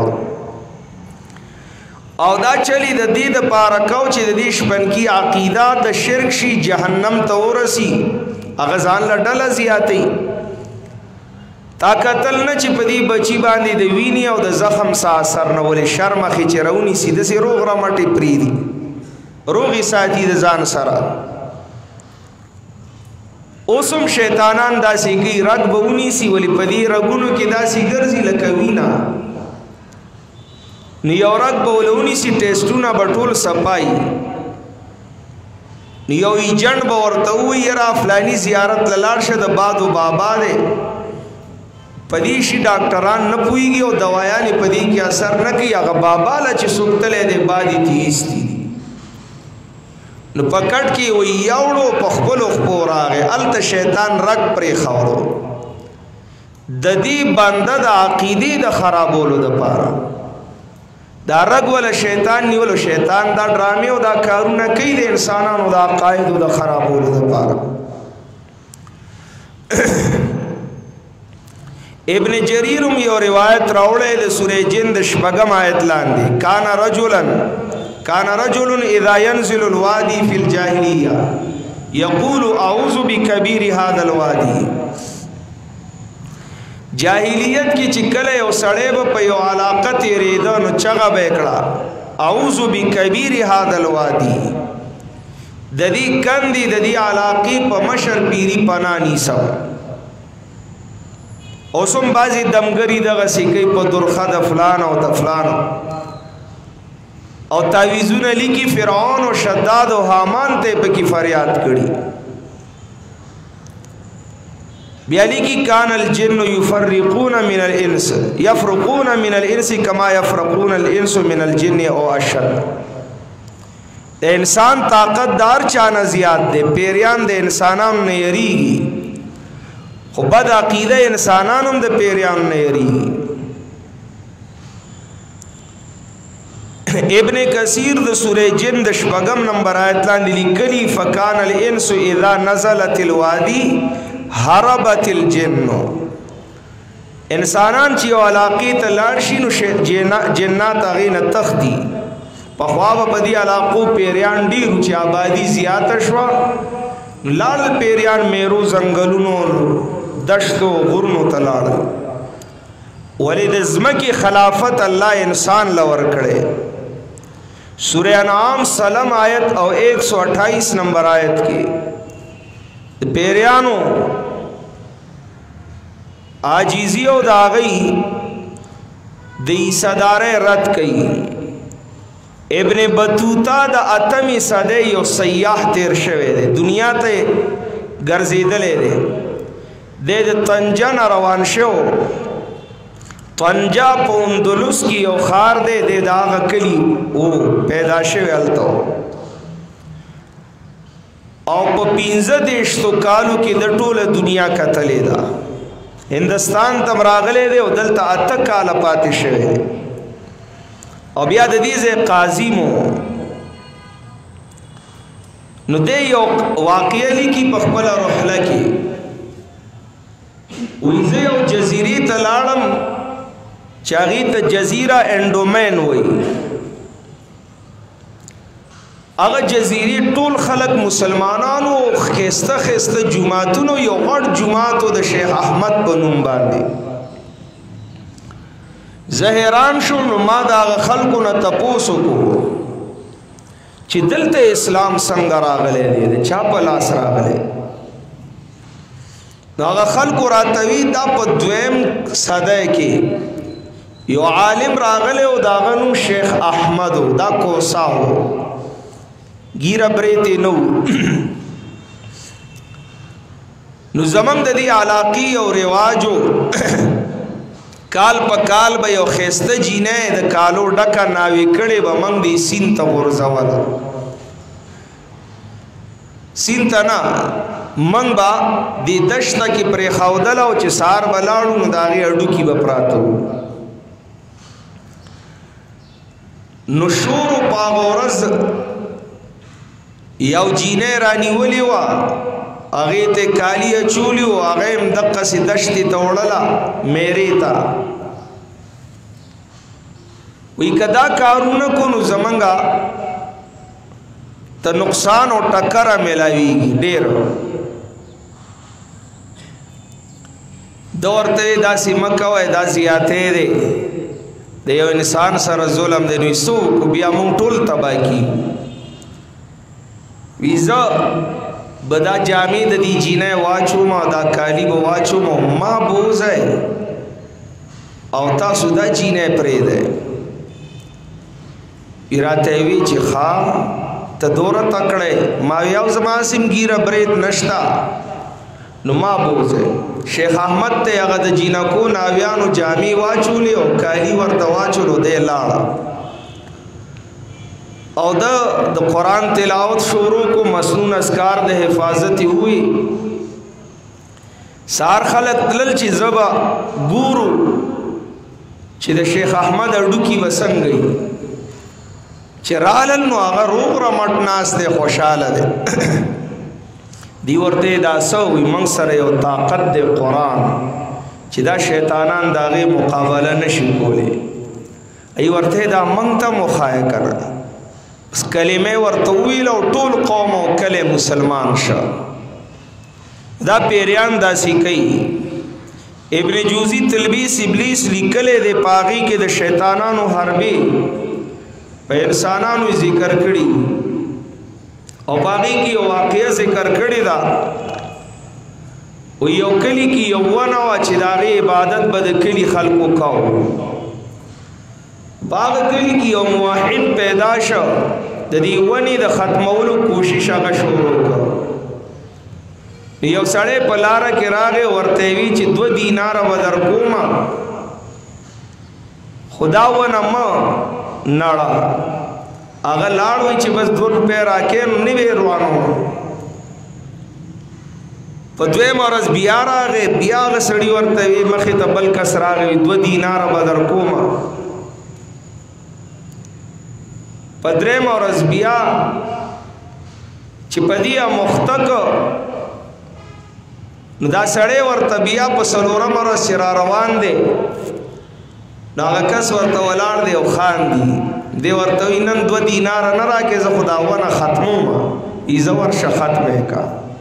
او دا چلی د دې د پاره کو چې د دې شپنکی عقیده د شرک شي جهنم ته ورسی هغه ځان له ډله زیاتې طاقتل نه چې پدی بچی باندې د ویني او د زخم سا اثر نه ولې شرمخې چې رونی سیده سي روغ را مټي پریدي روغي ساتي د ځان سره اوسم شیطانان داسې کی رګ بونی سی ولې پدی رګونو کې داسې ګرځي لکه وینا نیو رګ بولونی سی ټیسټونه بټول صفای نیو ایجنټ باورته وی را فلانی زیارت لاله شه د بادو بابا ده پدیشی ډاکټران نه پويږي او دوايان پدی کې اثر نه کوي هغه بابا لا چې سوکتلې د بادي تیستی نو پکټ کې وی یاوړو په خپل خپل راغې الته شیطان رګ پرې خورو د دې بنده د عقیدې د خرابولو د پاره دا رګ ول شیطان نیولو شیطان دا ډرامې او دا کارونه کوي د انسانانو د عقاید د خرابولو د پاره ابن جریرم یو روایت راوړې د سورې جن د شپږم آیت لاندې کان رجل اذا ينزل الوادي في الجاهليه يقول اعوذ بكبير هذا الوادي جاهلیت کې چې کله یو سړی په یو علاقه تیرېده نو چغه به کړه اعوذ بكبير هذا الوادي د دې کندې د دې علاقې په مشر پیری پنا نیسو اوسم بازی دمګری دغه سیکې په درخه د فلان او د فلان او تعویذونه لیکي فرعون او شداد او حامان ته په کې فریاد کړي بیا لیکي کان الجن يفرقون من الانس يفرقون من الانس كما يفرقون الانس من الجن او اشد د انسان طاقت دار چانه زیات دي پیریان د انسانانو نه یریږي خو بد عقیده انسانانو د پیریان نه یریږي ابن کثیر د سورې جن د شپږم نمبر آیت لاندې لیکلي فکان الانس اذا نزلت الوادي هربت الجن انسانان چې علاقې ته لاړ شي نو جنات هغې نه تښتي پخوا به په دې علاقو پیریان ډېرو چې آبادي زیاته شوه لاړل پیریان میرو ځنګلونو دشتو غرونو ته لاړل ولې د ځمکې خلافت الله انسان لور کړي سورہ انعام سلام آیت او 128 نمبر آیت کې پیریانو आजीजी او داغی دی صداره رد کئی. ابن بطوطہ دا اتمی صدی یو سیاح تیر شوے دے دنیا تے گرزیدلے دے طنجہ روان شو. طنجہ پا اندلس کی یو خار دے داغ کلی او پیدا شوے علتو او پا 15 دیشتو کالو کی دا طول دنیا کا تلے دا ہندوستان تم راغلے دے او دلتا اتک کالا پاتے شوے دے. او بیا د دې ځای قاضي مو نو دی یو واقعه لیکي په خپله رحله کې وایي زه یو جزیرې ته لاړم چې هغې ته جزیره انډومین وایي. هغه جزیرې ټول خلک مسلمانانو ښایسته ښایسته جوماتونو یو غټ جومات و د شیخ احمد په نوم باندې. زه حیران شوم نو ما د هغه خلکو نه تپوس وکړو چې دلته اسلام څنګه راغلی دی د چا په لاس راغلی. نو هغه خلکو راته وي دا په 2م صدی کې یو عالم راغلی و د هغه نوم شیخ احمد و دا کوسا و ګیره برېتې نه و. نو زمونږ د دې علاقې او رواجو کال په کال به یو ښایسته جینۍ د کالو ډکه ناوې کړې به موږ به یې سیند ته غورځوله. سیند ته نه موږ به دې دشته کې پرېښودله او چې سهار به لاړو نو د هغې هډوکي به پراته وو. نو شورو په هغه ورځ یو جینۍ رانیولې وه هغې ته کالي اچولي وو هغه هم دقسې دشتې ته وړله میرې ته. وی که دا کارونه کو نو زمونږه ته نقصان او ټکره میلاویږي ډېر. ده ورته وی داسې مه کوئ دا زیاتې دی د یو انسان سره ظلم دی. نو څه وکړو بیا مونږ ټول تباه کیږو. وی زه به دا جامې د دې جینۍ واچوم او دا کالي به واچوم او ما به وځئ او تاسو دا جینۍ پرېږدئ. وی راته وی چې ښه ته دوره تکړی. ما وی او زما هسې ګیره برید نشته نو ما به وځئ. شیخ احمد ته هغه د جینکو ناویانو جامې واچولې او کالي ورته واچولو دی لاړه او د قرآن تلاوت شروع کو مسنون اذکار د حفاظت ہوئی. سار خلق تلل چې زبا ګورو چې د شیخ احمد اډوکی وسنګي چې رالل نو هغه روغ رمټ ناس دی خوشاله دی. دی ورته دا سو وي موږ سره یو طاقت دی قرآن چې دا شیطانان د هغې مقابله نشي کولی. ای ورته دا موږ ته مخایه کړه کلمه ورته ویل او ټول قوم او کله مسلمان شه. دا پیریان داسې کوي. ابن جوزی تلبیس ابلیس لیکلې د پاغي کې د شیطانانو حربې په انسانانو ذکر کړي او پاغي کې یو واقعه ذکر کړي دا او یو کلی کې یو ونه وا چې د هغې عبادت به د کلي خلکو کوو. باغ کلی کی یو موحد پیدا شو د دې ونې د ختمولو کوشش هغه شروع کړ. یو سړی په لاره کې راغی ورته وی چې 2 دیناره به درکومه خدا ونه مه نړه. هغه لاړ وی چې بس 2 روپۍ راکې نو نه وی روانو. په 2م ورځ بیا راغی بیا هغه سړي ورته وی مخې ته بل کس راغی 2 دیناره به درکومه. په 3م ورځ بیا چې په دې مختک نو دا سړی ورته بیا په 4م ورځ چې را روان دی نو هغه کس ورته ولاړ دی او خاندي. دی ورته وي نن 2 دیناره نه راکې زه خو دا ونه ختموم ای زه ورشه ختمې کا.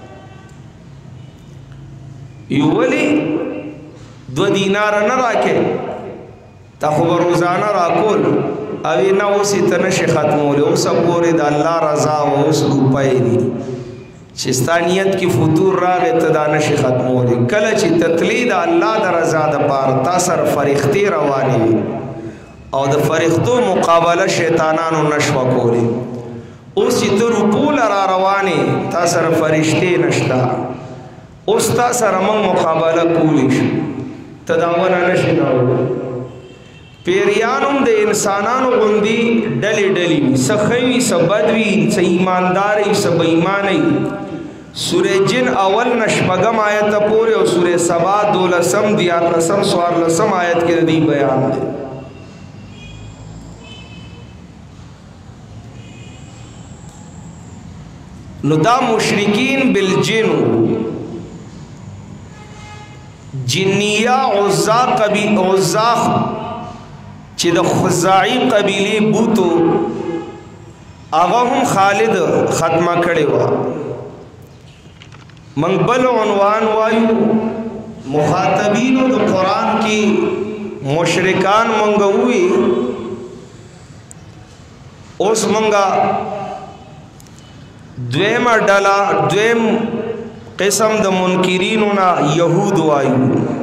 ولې 2 دیناره نه راکې تا خو به روزانه راکول اوی نه اوس ته نشي ختمولی. اوس پورې د الله رضا او اوس روپۍ دي چستانیت کی فطور راغ اتدانش ختمولی کل چی تطلید اللہ در رضا دا پار تاثر فرختی روانی او د فرښتو مقابله شیطانانو نشوا کولی اوس چې ته رکوع را روانې تا سره فرښتې نشته اوس تا سره موږ مقابله کولی شو ته دا ونه نشې راوړی پیریان هم د انسانانو غوندې ډلې ډلې وي څه ښه وي څه بد وي څه ایماندار وي څه بېایمانه وي سورې جن اول نه شپږم آیته پورې او سورې سبا 12 14 14 آیت کې د دې بیان دی نو دا مشرکین بالجن جنیه عزا چې د خزاعی قبیله بوتو هغه هم خالد ختمه کړي و من بل عنوان وایو مخاطبینو د قران کې مشرکان منغوي اوس منغا دویم ډلا دویم قسم د منکرینو نا يهود وایو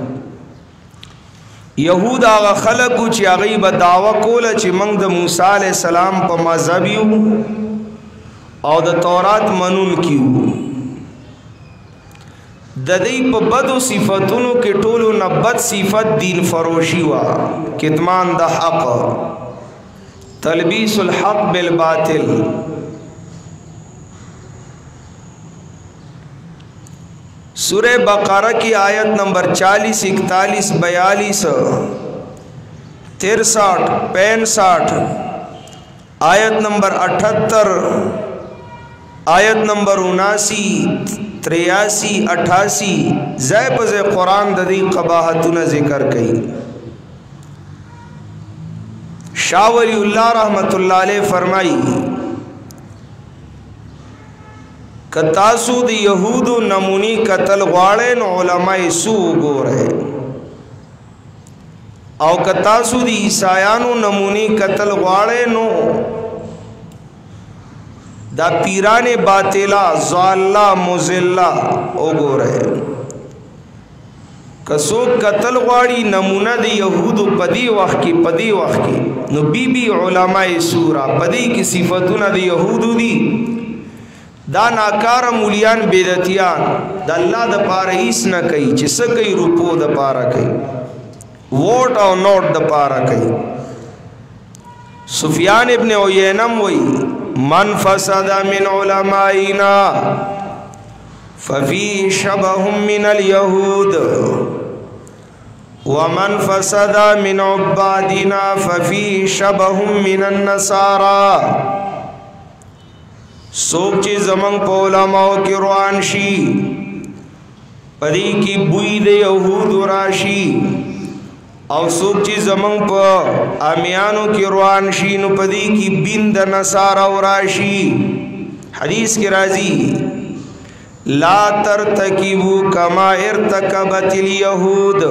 يهود هغه خلقو چې هغه به دعوا کوله چې موږ د موسی عليه السلام په مذهب یو او د تورات منون کیو د دې په بدو صفاتونو کې ټولو نه بد صفت دین فروشی وا کتمان د حق تلبیس الحق بالباطل سورہ بقرہ کی آیت نمبر 40 41 42 63 65 آیت نمبر 78 آیت نمبر 79 83 88 زائ پزے قرآن ددی قباحتنا ذکر کئی شاہ ولی اللہ رحمت اللہ علیہ فرمائی کتاسو دی یہودو نمونی قتل غواړي نو علماء سو ګوره او کتاسو دی عیسایانو نمونی قتل غواړي نو دا پیران باطلا ضالا مذلا وګوره کسو قتل غواړي نمونه دی یهودو پدی وخت کې نو بی علماء سورا پدی کی صفاتونه دی یهودو دی دا ناکار مولیان بیدتیان دا اللہ دا پارا ایس نہ کئی چی سکئی روپو دا پارا کئی ووٹ او نوٹ دا پارا کئی سفیان ابن عیینم وی من فسد من علمائنا ففی شبہم من الیہود ومن فسد من عبادنا ففی شبہم من النصارى سوک چی زمان پا علماء کی روان شی پدی کی بوئی دے یہود راشی او سوک چی زمان پا امیانو کی روان شی نو پدی کی بیند نصارا راشی حدیث کی رازی لا ترتکبو کما ارتکبت الیہود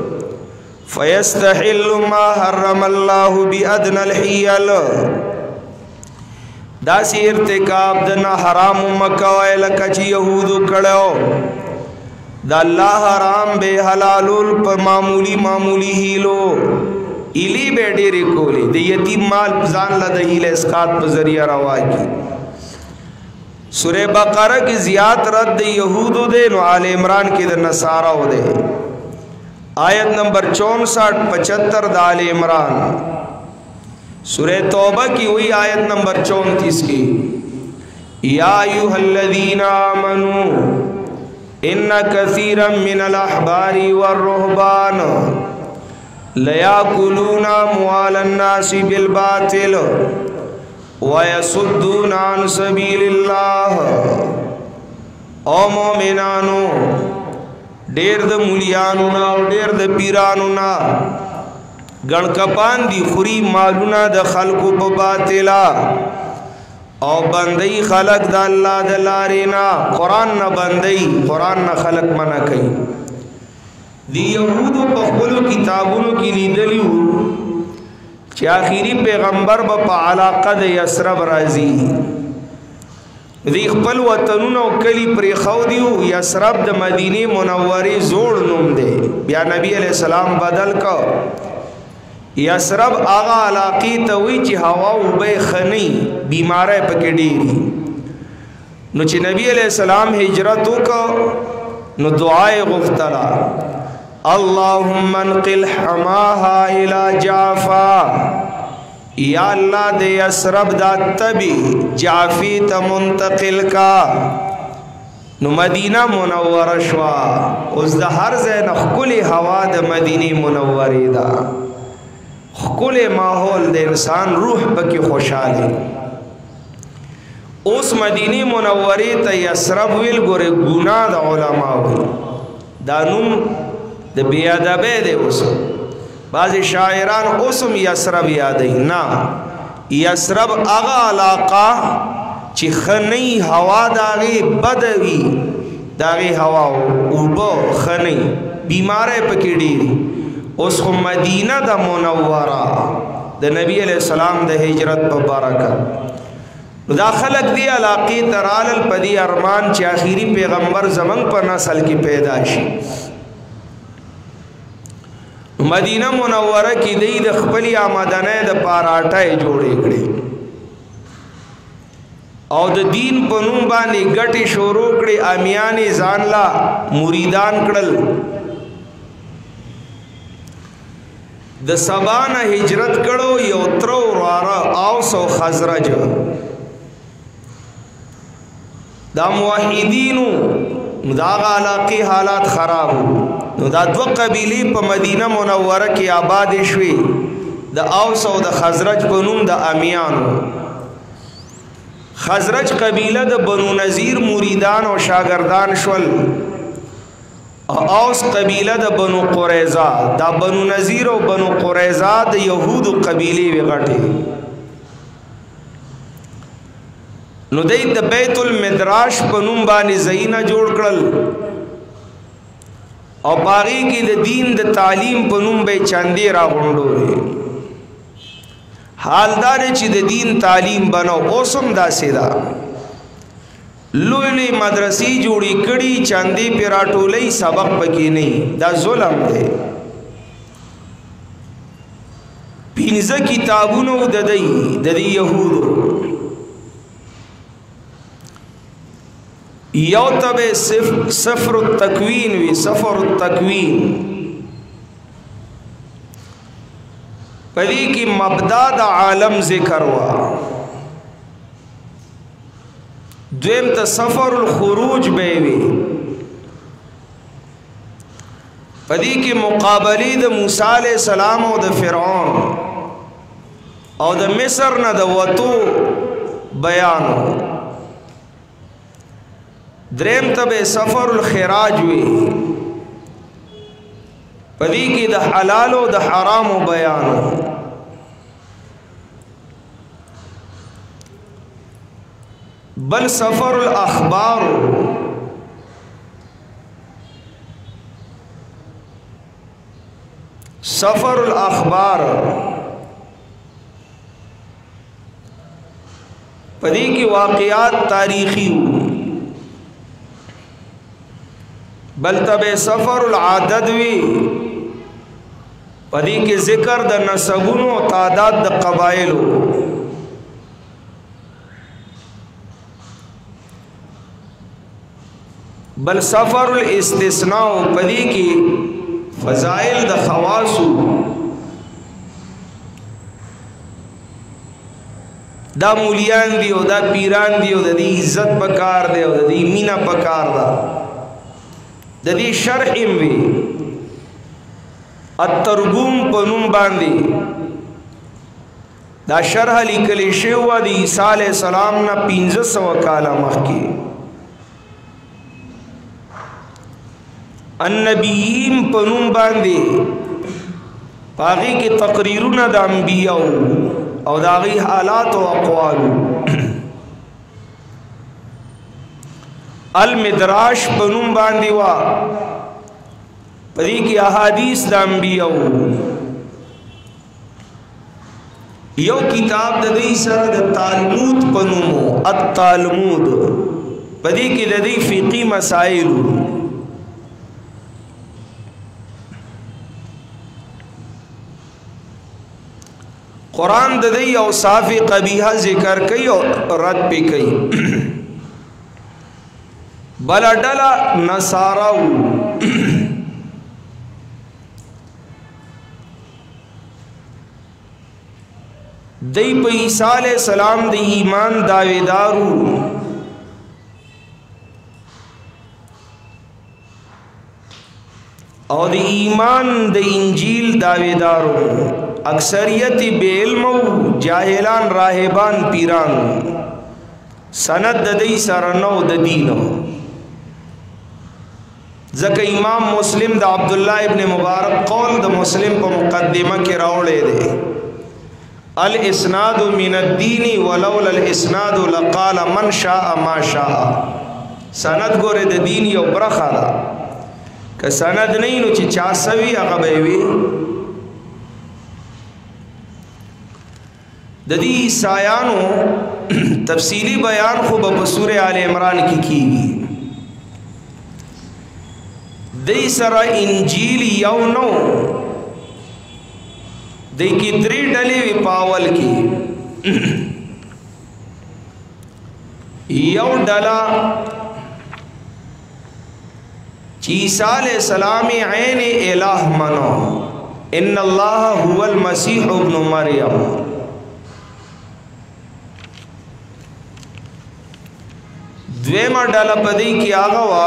فیستحل ما حرم اللہ بأدن الحیل دا سی ارتکاب دنا حرام مکوائے لکا چی یہودو کڑو دا اللہ حرام بے حلالول پر معمولی ہیلو ایلی بے ڈیری کولی دا یتیم مال پزان لدہ ہیل اسقاط پر ذریعہ روائی کی سورہ بقرہ کی زیاد رد دا یہودو دے نو آل عمران کی دا نصارہ دے آیت نمبر 64-75 دا آل عمران سورہ توبہ کی وہی آیت نمبر 34 کی یا ایوہ الذین آمنوا ان کثیرا من الاحبار والرہبان لیاکلون اموال الناس بالباطل ویصدون عن سبیل اللہ او مومنانو دیر دا مولیانونا او دیر دا پیرانونا گنکپان دی خوری مالونا دا خلقو پا باطلا او بندی خلق دا اللہ دا لارینا قرآن نا بندی قرآن نا خلق منا کئی دی یہودو پا خلو کتابونو کی لیدلیو چی آخری پیغمبر با پا علاقہ دا یسرب رازی دی خپل وطنونو کلی پرې خو دیو یثرب د مدینه منورې زوړ نوم دی بیا نبی علیہ السلام بدل کو یثرب هغه علاقې ته وی چې هوا وبې خنی بیماره پکې ډېری نو چې نبی علیہ السلام هجرت وکړ نو دعای غفتلا اللهم انقل حماها الى جعفا یا اللہ دے یثرب دا تبی جعفی تا منتقل کا نو مدینہ منور شوا اس دا ہر زین خکل ہوا دا مدینی منوری دا خکل ماحول دے انسان روح پکی خوشحالی اس مدینی منوری تا یثرب ویل گورے گناہ دا علماء ہوئی دا نوم دا بیادبے دے اسم بعض شاعران اسم یثرب یادی نا یثرب اغا علاقہ چی خنی ہوا داغی بدوی داغی ہوا اوبو خنی بیمارے پکی ڈیری اس خو مدینہ دا منورہ دا نبی علیہ السلام دا ہجرت پا برکت دا خلق دی علاقی ترالل پدی ارمان چی آخیری پیغمبر زمن پر نسل کی پیداشی مدینہ منورہ کی دی د خپلی آمدنه د پاراټای جوړې کړې او د دین په نوم باندې ګټي شروع کړې امیانی ځان لا مریدان کړل د سبانه هجرت کړو یو تر وراره اوس او خزرج دا موحدینو دا علاقی حالات خراب نو دا دو قبیلی پا مدینہ منورہ کی آباد شوی دا اوس او دا خزرج پنوم دا امیانو خزرج قبیلہ دا بنو نذیر مریدان و شاگردان شول اوس قبیلہ دا بنو قریظہ دا بنو نذیر و بنو قریظہ دا یہود قبیلی وغٹی نو دی دا بیت المدراش پنوم بانی زینہ جوڑ کرل او باغی کی دا دین دا تعلیم پنوم بے چاندی را غنڈو رہے حال دارے چی دا دین تعلیم بنو اوسم دا سیدہ لولی مدرسی جوڑی کڑی چاندی پیراٹو لئی سبق پکی نہیں دا ظلم دے پینزہ کتابونو دا دی یہودو یو تب سفر التکوین وی سفر التکوین پدی کی مبدا دا عالم ذکر وا دویم تا سفر الخروج بیوی پدی کی مقابلی دا موسیٰ علیہ السلام او دا فرعون او دا مصر نا دا وطو بیانو دریم تب سفر الخراج وی پدی کی دا حلال و دا حرام و بیانو بل سفر الاخبار سفر الاخبار پدی کی واقعات تاریخی بل تب سفر العدد وی پدی کے ذکر دا نسبونو و تعداد دا قبائلو بل سفر الاستثناء پدی کی فضائل دا خواصو دا مولیان دی و دا پیران دی و دا دی عزت پکار دی و دا دی مینا پکار دا دا دی شرحیم وی الترگوم پنوم باندی دا شرح لکلی شیوہ دی عیسیٰ علیہ السلام نا 1500 کالا مخی النبیین پنوم باندی پاغی کی تقریرون دا انبیاء او دا غی حالات و اقوال المدراش پنوم باندی وا پدی کی احادیث دا انبیاء یو کتاب د دې سره د تالمود پنومو التالمود پدې کې د دې فقهي مسائل قرآن د دې اوصاف قبیحه ذکر کوي او رد پې کوي بل ډله نصاراو دی په عیسی علیہ السلام د ایمان داویدارو او د ایمان د انجیل داویدارو اکثریت بے علم او جاهلان راهبان پیران سند د دې سره نو د دینو ځکه امام مسلم د عبد الله ابن مبارک قول د مسلم په مقدمه کې راوړی دی الاسناد من الدین ولولا الاسناد لقال من شاء ما شاء سند ګوره د دین یو برخه ده که سند نه نو چې چا سوي هغه به وي د دې عیسایانو تفصیلی بیان خو په سوره آل عمران کې کیږي د سره انجیل یو نو د کی درې ډلې وی پاول کی یو ډلا چې عیسی علیہ السلام عین الہ منو ان الله هو المسیح ابن مریم دویمه ډلا پدې کې هغه وا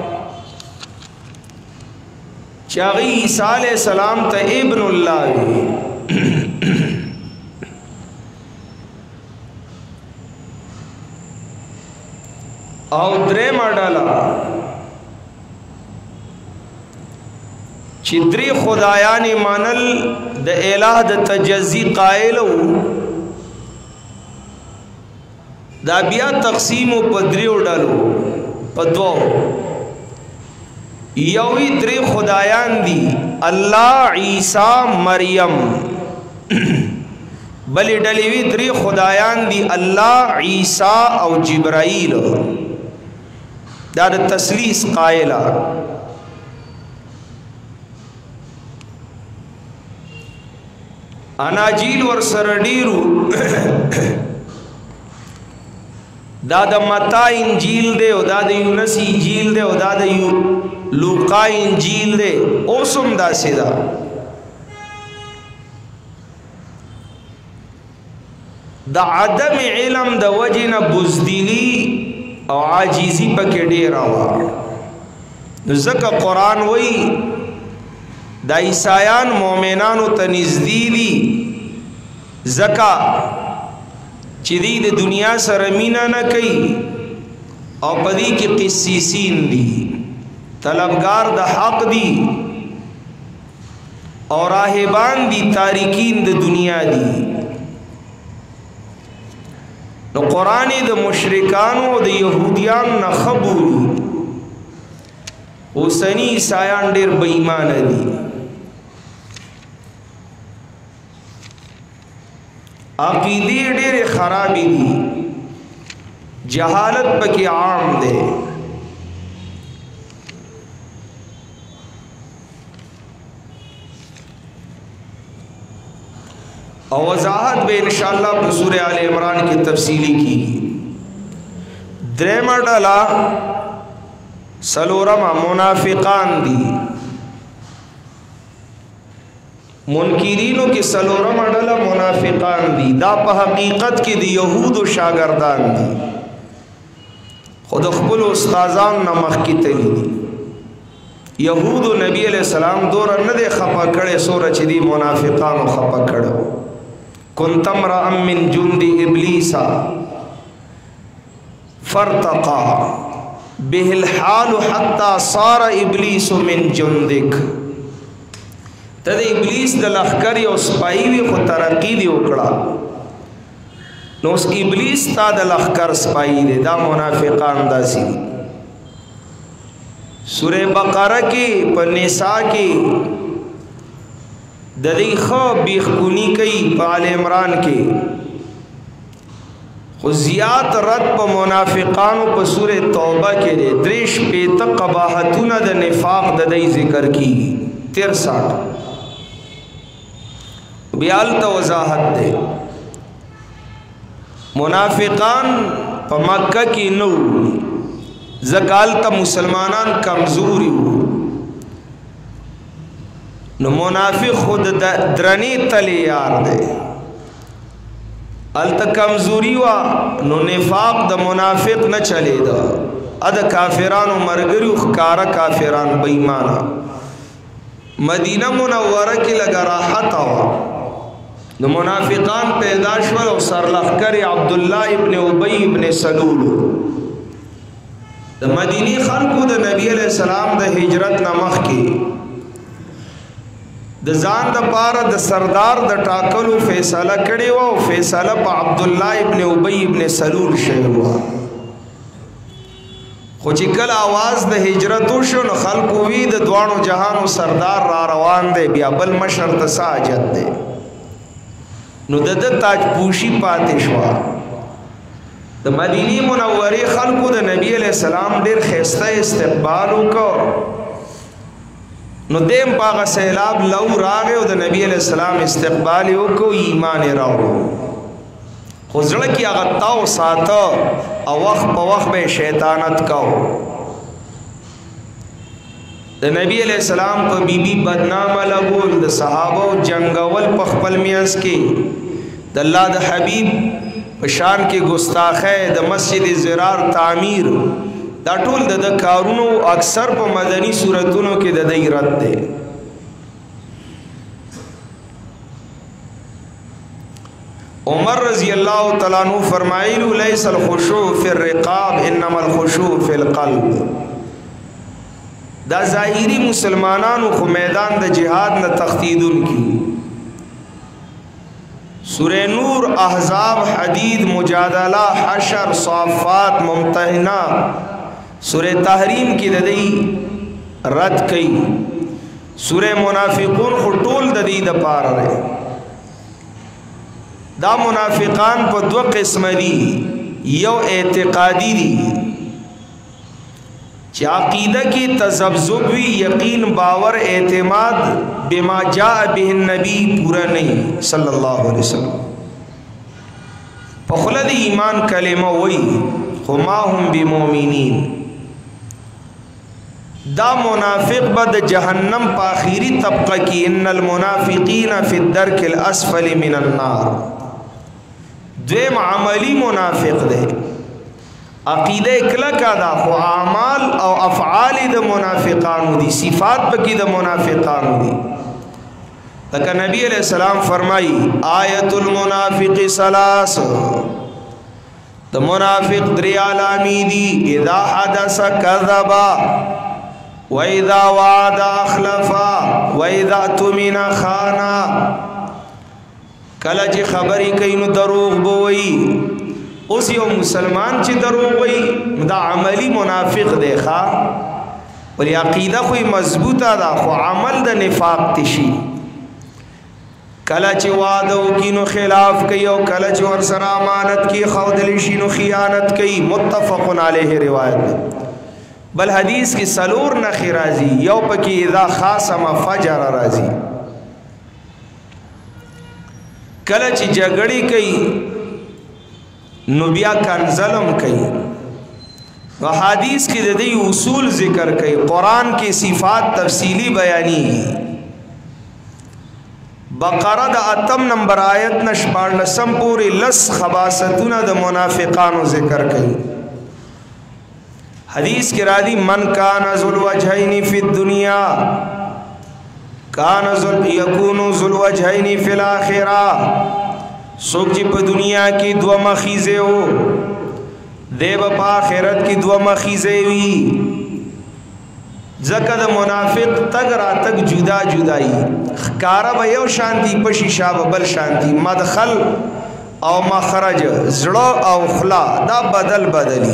چاغی عیسی علیہ السلام ته ابن الله او درې ماډالا چې درې خدایان مانل د الہ د تجزی قائل دا بیا تقسیم په دریو ډلو په دوه یوی درې خدایان دي الله عیسی مریم بلې ډلې وی درې خدایان دي الله عیسی او جبرائیل دا د تثلیث قائله اناجیل ور سره ډیرو دا د متا انجیل دی او دا د یونس انجیل دی او دا د لوقا انجیل دی اوسم دا سیدا د عدم علم د وجنه بزدلی او عاجزی پکې ډیر وا ځکه قران وای د عیسایان مؤمنانو ته نږدې دي ځکه چې د دنیا سره مینا نه کوي او پدې کې قسیسین دي طلبگار د حق دي او راهبان دي تارکین د دنیا دي نو قرآن د مشرکانو او د يهوديان نه خبرو اوسنی عیسایان ډېر بې ایمان دي عقیدې ډېرې خراب دي جهالت پکې عام ده او وضاحت به انشاءاللہ په سورہ آل عمران کی تفصیلی کی درېما ډلا سلورما منافقان دي منکرینو کې سلورما ډلا منافقان دي دا په حقیقت کې د يهودو شاګردان دي خود خپل استادان نه مخکې تللی دي يهودو نبی علیہ السلام دور نه دي خپا کړي سورہ چې دي منافقانو خپا کړو کنتم را من جند ابلیس فرتقا به الحال حتى صار ابلیس من جندک ته ابلیس د لخر او سپای وی خو ترقی دی وکړه نو اس ابلیس تا د لخر سپای دی دا منافقان داسي سورہ بقرہ کې په نساء کې د دې خو بیخونی کوي په آل عمران کې خو زیات رد په منافقانو په سورې توبه کې دي دریش پیته قباحتونه د نفاق د دې ذکر کیږي 63 بیال ته وضاحت ده منافقان په مکه کې نو زکال ته مسلمانان کمزوري وو نو منافق خود درنی تلی یار دے التا کمزوری وا نو نفاق د منافق نہ چلے دا اد کافرانو مرگریو خکارا کافران بیمانا مدینہ منورہ کی لگا راحت آوا نو منافقان پیدا شول او سرلخکر عبداللہ ابن ابی ابن سلول د مدینی خلقو د نبی علیہ السلام د ہجرت نمخ کی د ځان د پاره د سردار د ټاکلو فیصله کړي و او فیصله په عبد الله ابن ابی ابن سلول شوی و خو چې کله आवाज د هجرت وشو نو خلکو وی د دوانو جهانو سردار را روان دی بیا بل مشر ته ساجت دی نو د تاج پوشي پاتې شو د مدینه منورې خلکو د نبی علیہ السلام ډیر خسته استقبال وکړ نو دیم پاغه سیلاب لو راغه او د نبی علیہ السلام استقبال وکړو ایمان راوړو خو ځل کی هغه تاو ساته او وخت په وخت به شیطانت کاو د نبی علیہ السلام په بیبي بدنامه لګول د صحابه جنگول په خپل میاس کې د الله د حبیب په شان کې ګستاخه د مسجد زرار تعمیر دا ټول د کارونو اکثر په مدنی صورتونو کې د دې رد ده عمر رضی الله تعالی عنہ فرمایلو لیس الخشوع فی الرقاب انما الخشوع فی القلب دا ظاهری مسلمانانو خو میدان د جهاد نه تختیدون کی سورہ نور احزاب حدید مجادلہ حشر صافات ممتحنہ سورہ تحریم کی ددی رد کئی سورہ منافقون خطول ددی دا پار رہے دا منافقان پا دو قسم دی یو اعتقادی دی چی عقیدہ کی تذبذبی یقین باور اعتماد بما جاء به النبی پورا نہیں صلی اللہ علیہ وسلم پخلد ایمان کلمہ وی خما هم بمومنین دا منافق بد جہنم پا آخری طبقہ کی ان المنافقین فی الدرک الاسفل من النار دویم عملی منافق دے عقیدہ اکلکا دا خو اعمال او افعال دا منافقانو دی صفات پکی دا منافقانو دی لکہ نبی علیہ السلام فرمائی آیت المنافق سلاس دا منافق دری علامی دی اذا حدث کذبا وَإِذَا وَعَدَ أَخْلَفَا وَإِذَا اؤْتُمِنَ خَانَا کله چې خبرې کوي نو دروغ بوي اوس یو مسلمان چې دروغ وي دا عملی منافق دی ښا ولی عقیده خو مضبوطه ده خو عمل د نفاق تشي کله چې وعده وکړي نو خلاف کوي او کله چې ور سره امانت کې خودلی شي نو خیانت کوي متفق علیه روایت بل حدیث کی سلور نخی رازی یو پکی اذا خاصم فجر رازی کله چې جګړې کوي نو بیا کنزلم کوي و حدیث کی د دې اصول ذکر کوي قران کې صفات تفصیلی بیانی بقره د اتم نمبر آیت نشپارلسم پوری لس خباستونه د منافقانو ذکر کوي حدیث کی رادی من کان ذل وجهین فی الدنیا کان یکون ذل وجهین فی الاخرہ سوک جی پا دنیا کی دو مخیزے ہو دیو پا آخرت کی دو مخیزے ہوئی زکد منافق تگ را تگ جدا جدائی خکارا با یو شانتی پشی شاب بل شانتی مدخل او مخرج زڑو او خلا دا بدل بدلی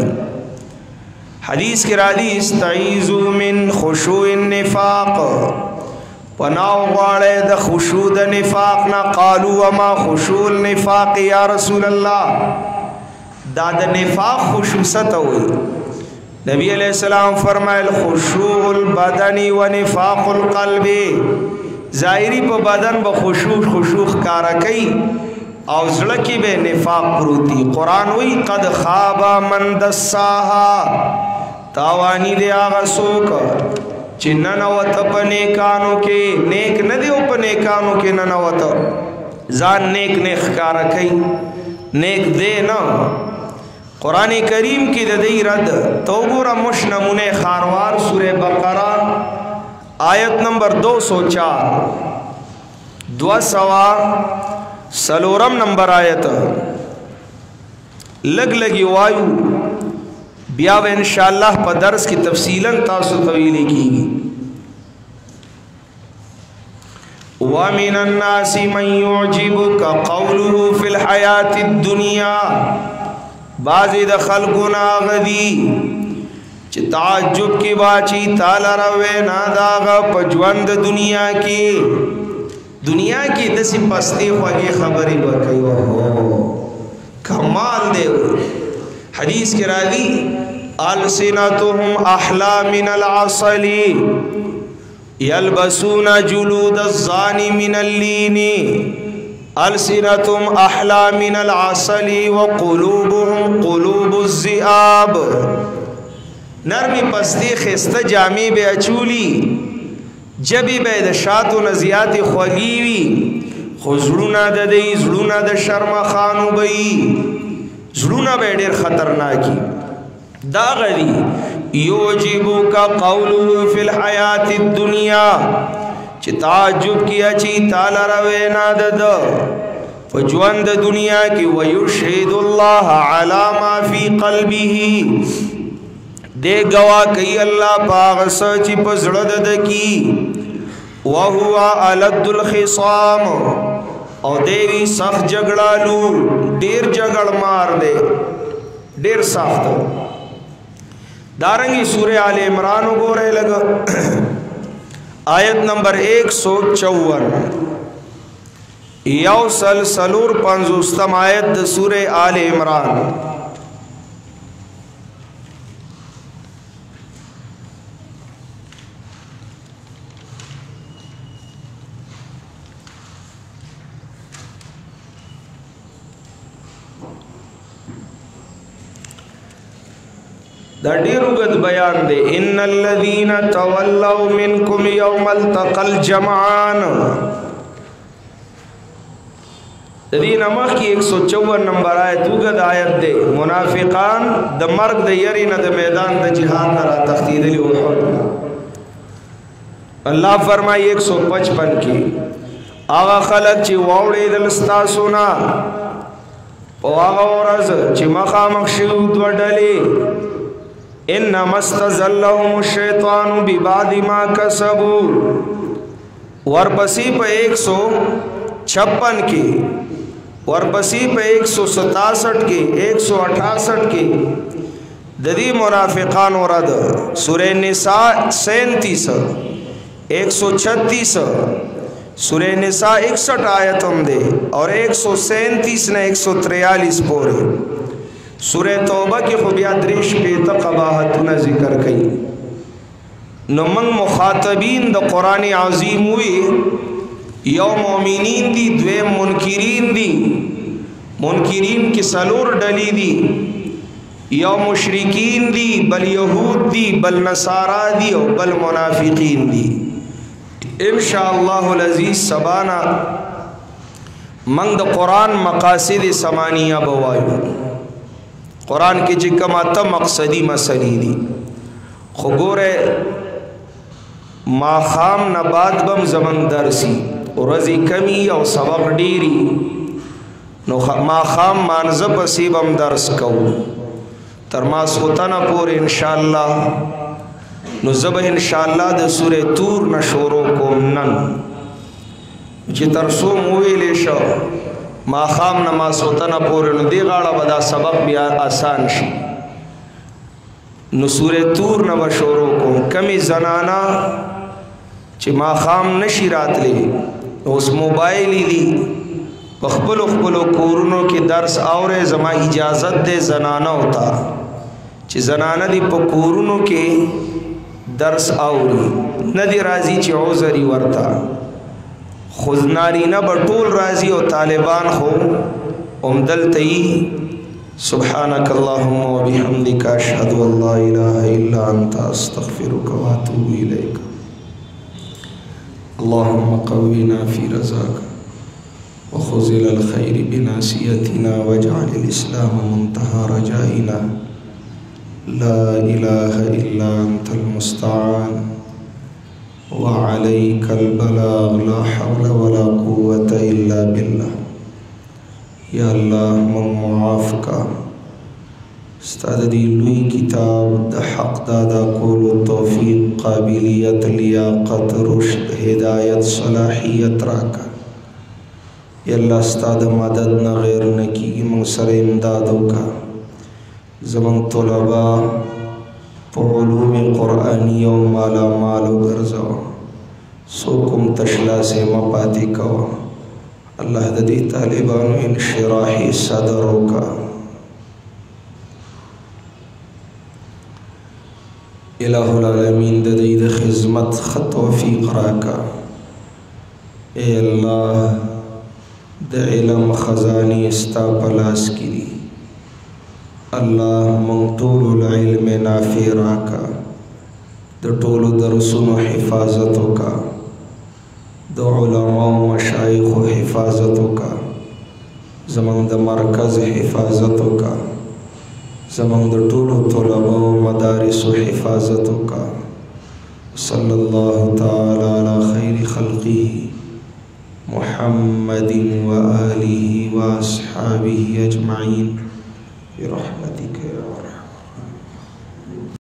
حدیث کی رادی استعیذو من خشوع النفاق پناو غواړي د خشوع د نفاق نه. قالوا وما خشوع النفاق یا رسول الله. دا د نفاق خشوع څه وي؟ نبی علیہ السلام فرمایل خشوع البدن و نفاق القلب. ظاهری په بدن به خشوع کارا کوي او زړه کې به نفاق پروتي. قران وی قد خاب من دساها. تاوانی دی هغه څوک چې ننوت په نیکانو کې. نیک نه دی په نیکانو کې ننوت، ځان نیک ښکارا کوي، نیک دی نه. قرآن کریم کی د دې رد توګور مش نمونه خاروار سورہ بقرہ آیت نمبر 204 200 نمبر آیت لګي وایو بیا و انشاءاللہ په درس کی تفصیلا تاسو طویل کیږي. ومن الناس من يعجبك قوله في الحياة الدنيا. بعضی د خلقنا غدی چې تعجب کی باچی تعالی روي نا داغه پجوند دنیا کی. دنیا کی دسی پستی خوږی خبرې وکي او کمال دی. حدیث کې راځي السنتهم احلى من العسل يلبسون جلود الظان من اللين. السنتهم احلى من العسل وقلوبهم قلوب الذئاب. نرمی پستی خسته جامی به اچولی جبی به د شاتو نزیات خوږیوي خو زړونه د دې زړونه د شرم خانو بئی زړونه به ډېر خطرناکي. دا غری یوجبو کا قوله فی الحیات الدنیا چې تعجب کیا چی تعالی روي نه دد په ژوند دنیا کې ويشهد الله علی ما فی قلبه. دے گوا کئی اللہ پاغ سچ پزړه د کی وهو الد الخصام. او دیوی سخت جګړالو ډیر جګړ مار دے ډیر سخت. دارنګي سورہ آل عمران وګوره لګ آیت نمبر 154 یو سلسلور 50 آیت د سورہ آل عمران. دا ډیر وګد بیان دی. ان الذين تولوا منكم يوم التقى الجمعان. د دې نمخ کې 154 نمبر آیت وګد آیت دی. منافقان د مرګ د یری نه د میدان د جهاد نه را تختیدلی او الله فرمایي 155 کې هغه خلک چې واوړې د لستاسونا او هغه ورځ چې مخامخ شو دوړلې انما استزلهم الشیطان ببعض ما کسبوا. ورپسی په 156 کې ورپسی په 167 کې 168 کې د دې منافقان ورد سورہ نساء 37 136 سورہ نساء 61 آیت هم دے اور 137 نے 143 پورے. سورہ توبہ کی خوبیا دریش پہ تقباحتنا ذکر کئی. نو من مخاطبین دا قرآن عظیم ہوئی یو مومنین دی دویم منکرین دی. منکرین کی سلور ڈلی دی یو مشرکین دی بل یہود دی بل نصارا دی و بل منافقین دی. انشاءاللہ العزیز سبانا من دا قرآن مقاصد سمانیہ بوائیو. قرآن کی جکم آتا مقصدی مسئلی دی خو گورے ما خام نباد بم زمن درسی رزی کمی او سبق ڈیری نو ما خام مانزب بسیبم درس کو ترماس خطانا پور انشاءاللہ نو زب انشاءاللہ د سورہ تور نشورو کوم نن چی ترسو موی لیشو ما خام نماز ہوتنا پورے نو دی غاڑا بدا سبق بیا آسان شی. نو سورہ تور نو شورو کو کمی زنانا چی چې ما خام نشي راتلی اوس موبایل دی په خپل کورونو کې درس اورې زما اجازت دې زنانه ہوتا چې زنانه دی په کورونو کې درس اوري ندی راضی چې عذری ورتا خود نارینه بټول راضی او طالبان خو امدل تی سبحانك اللهم وبحمدك اشهد ان لا اله الا انت استغفرك واتوب اليك اللهم قونا في رزاك وخذل الخير بناسيتنا واجعل الاسلام منتهى رجائنا لا اله الا انت المستعان وعليك البلاغ لا حول ولا قوة الا بالله یا اللہ من معاف کا استاد دی لوی کتاب دا حق دادا کولو توفیق قابلیت لیاقت رشد ہدایت صلاحیت راکا یا اللہ استاد مدد نہ غیر نکی من سر امدادو کا زمن طلباء پا علوم قرآنی و مالا مالو گرزو سوکم تشلا سے مپاتی کوا اللہ ددی طالبانو انشراحی صدروں کا الہ العالمین ددی د خدمت توفیق راکا اے اللہ د علم خزانی استا پلاس کی اللہ من طول العلم نافع راکا د طول درسونو حفاظتوں کا دو علماء و مشایخ و حفاظتوں کا زمان د مرکز حفاظتوں کا زمان د طول طلباء و مدارس و حفاظتوں کا صلی اللہ تعالی علی خیر خلقی محمد و آلہ و اصحابہ اجمعین برحمتک یا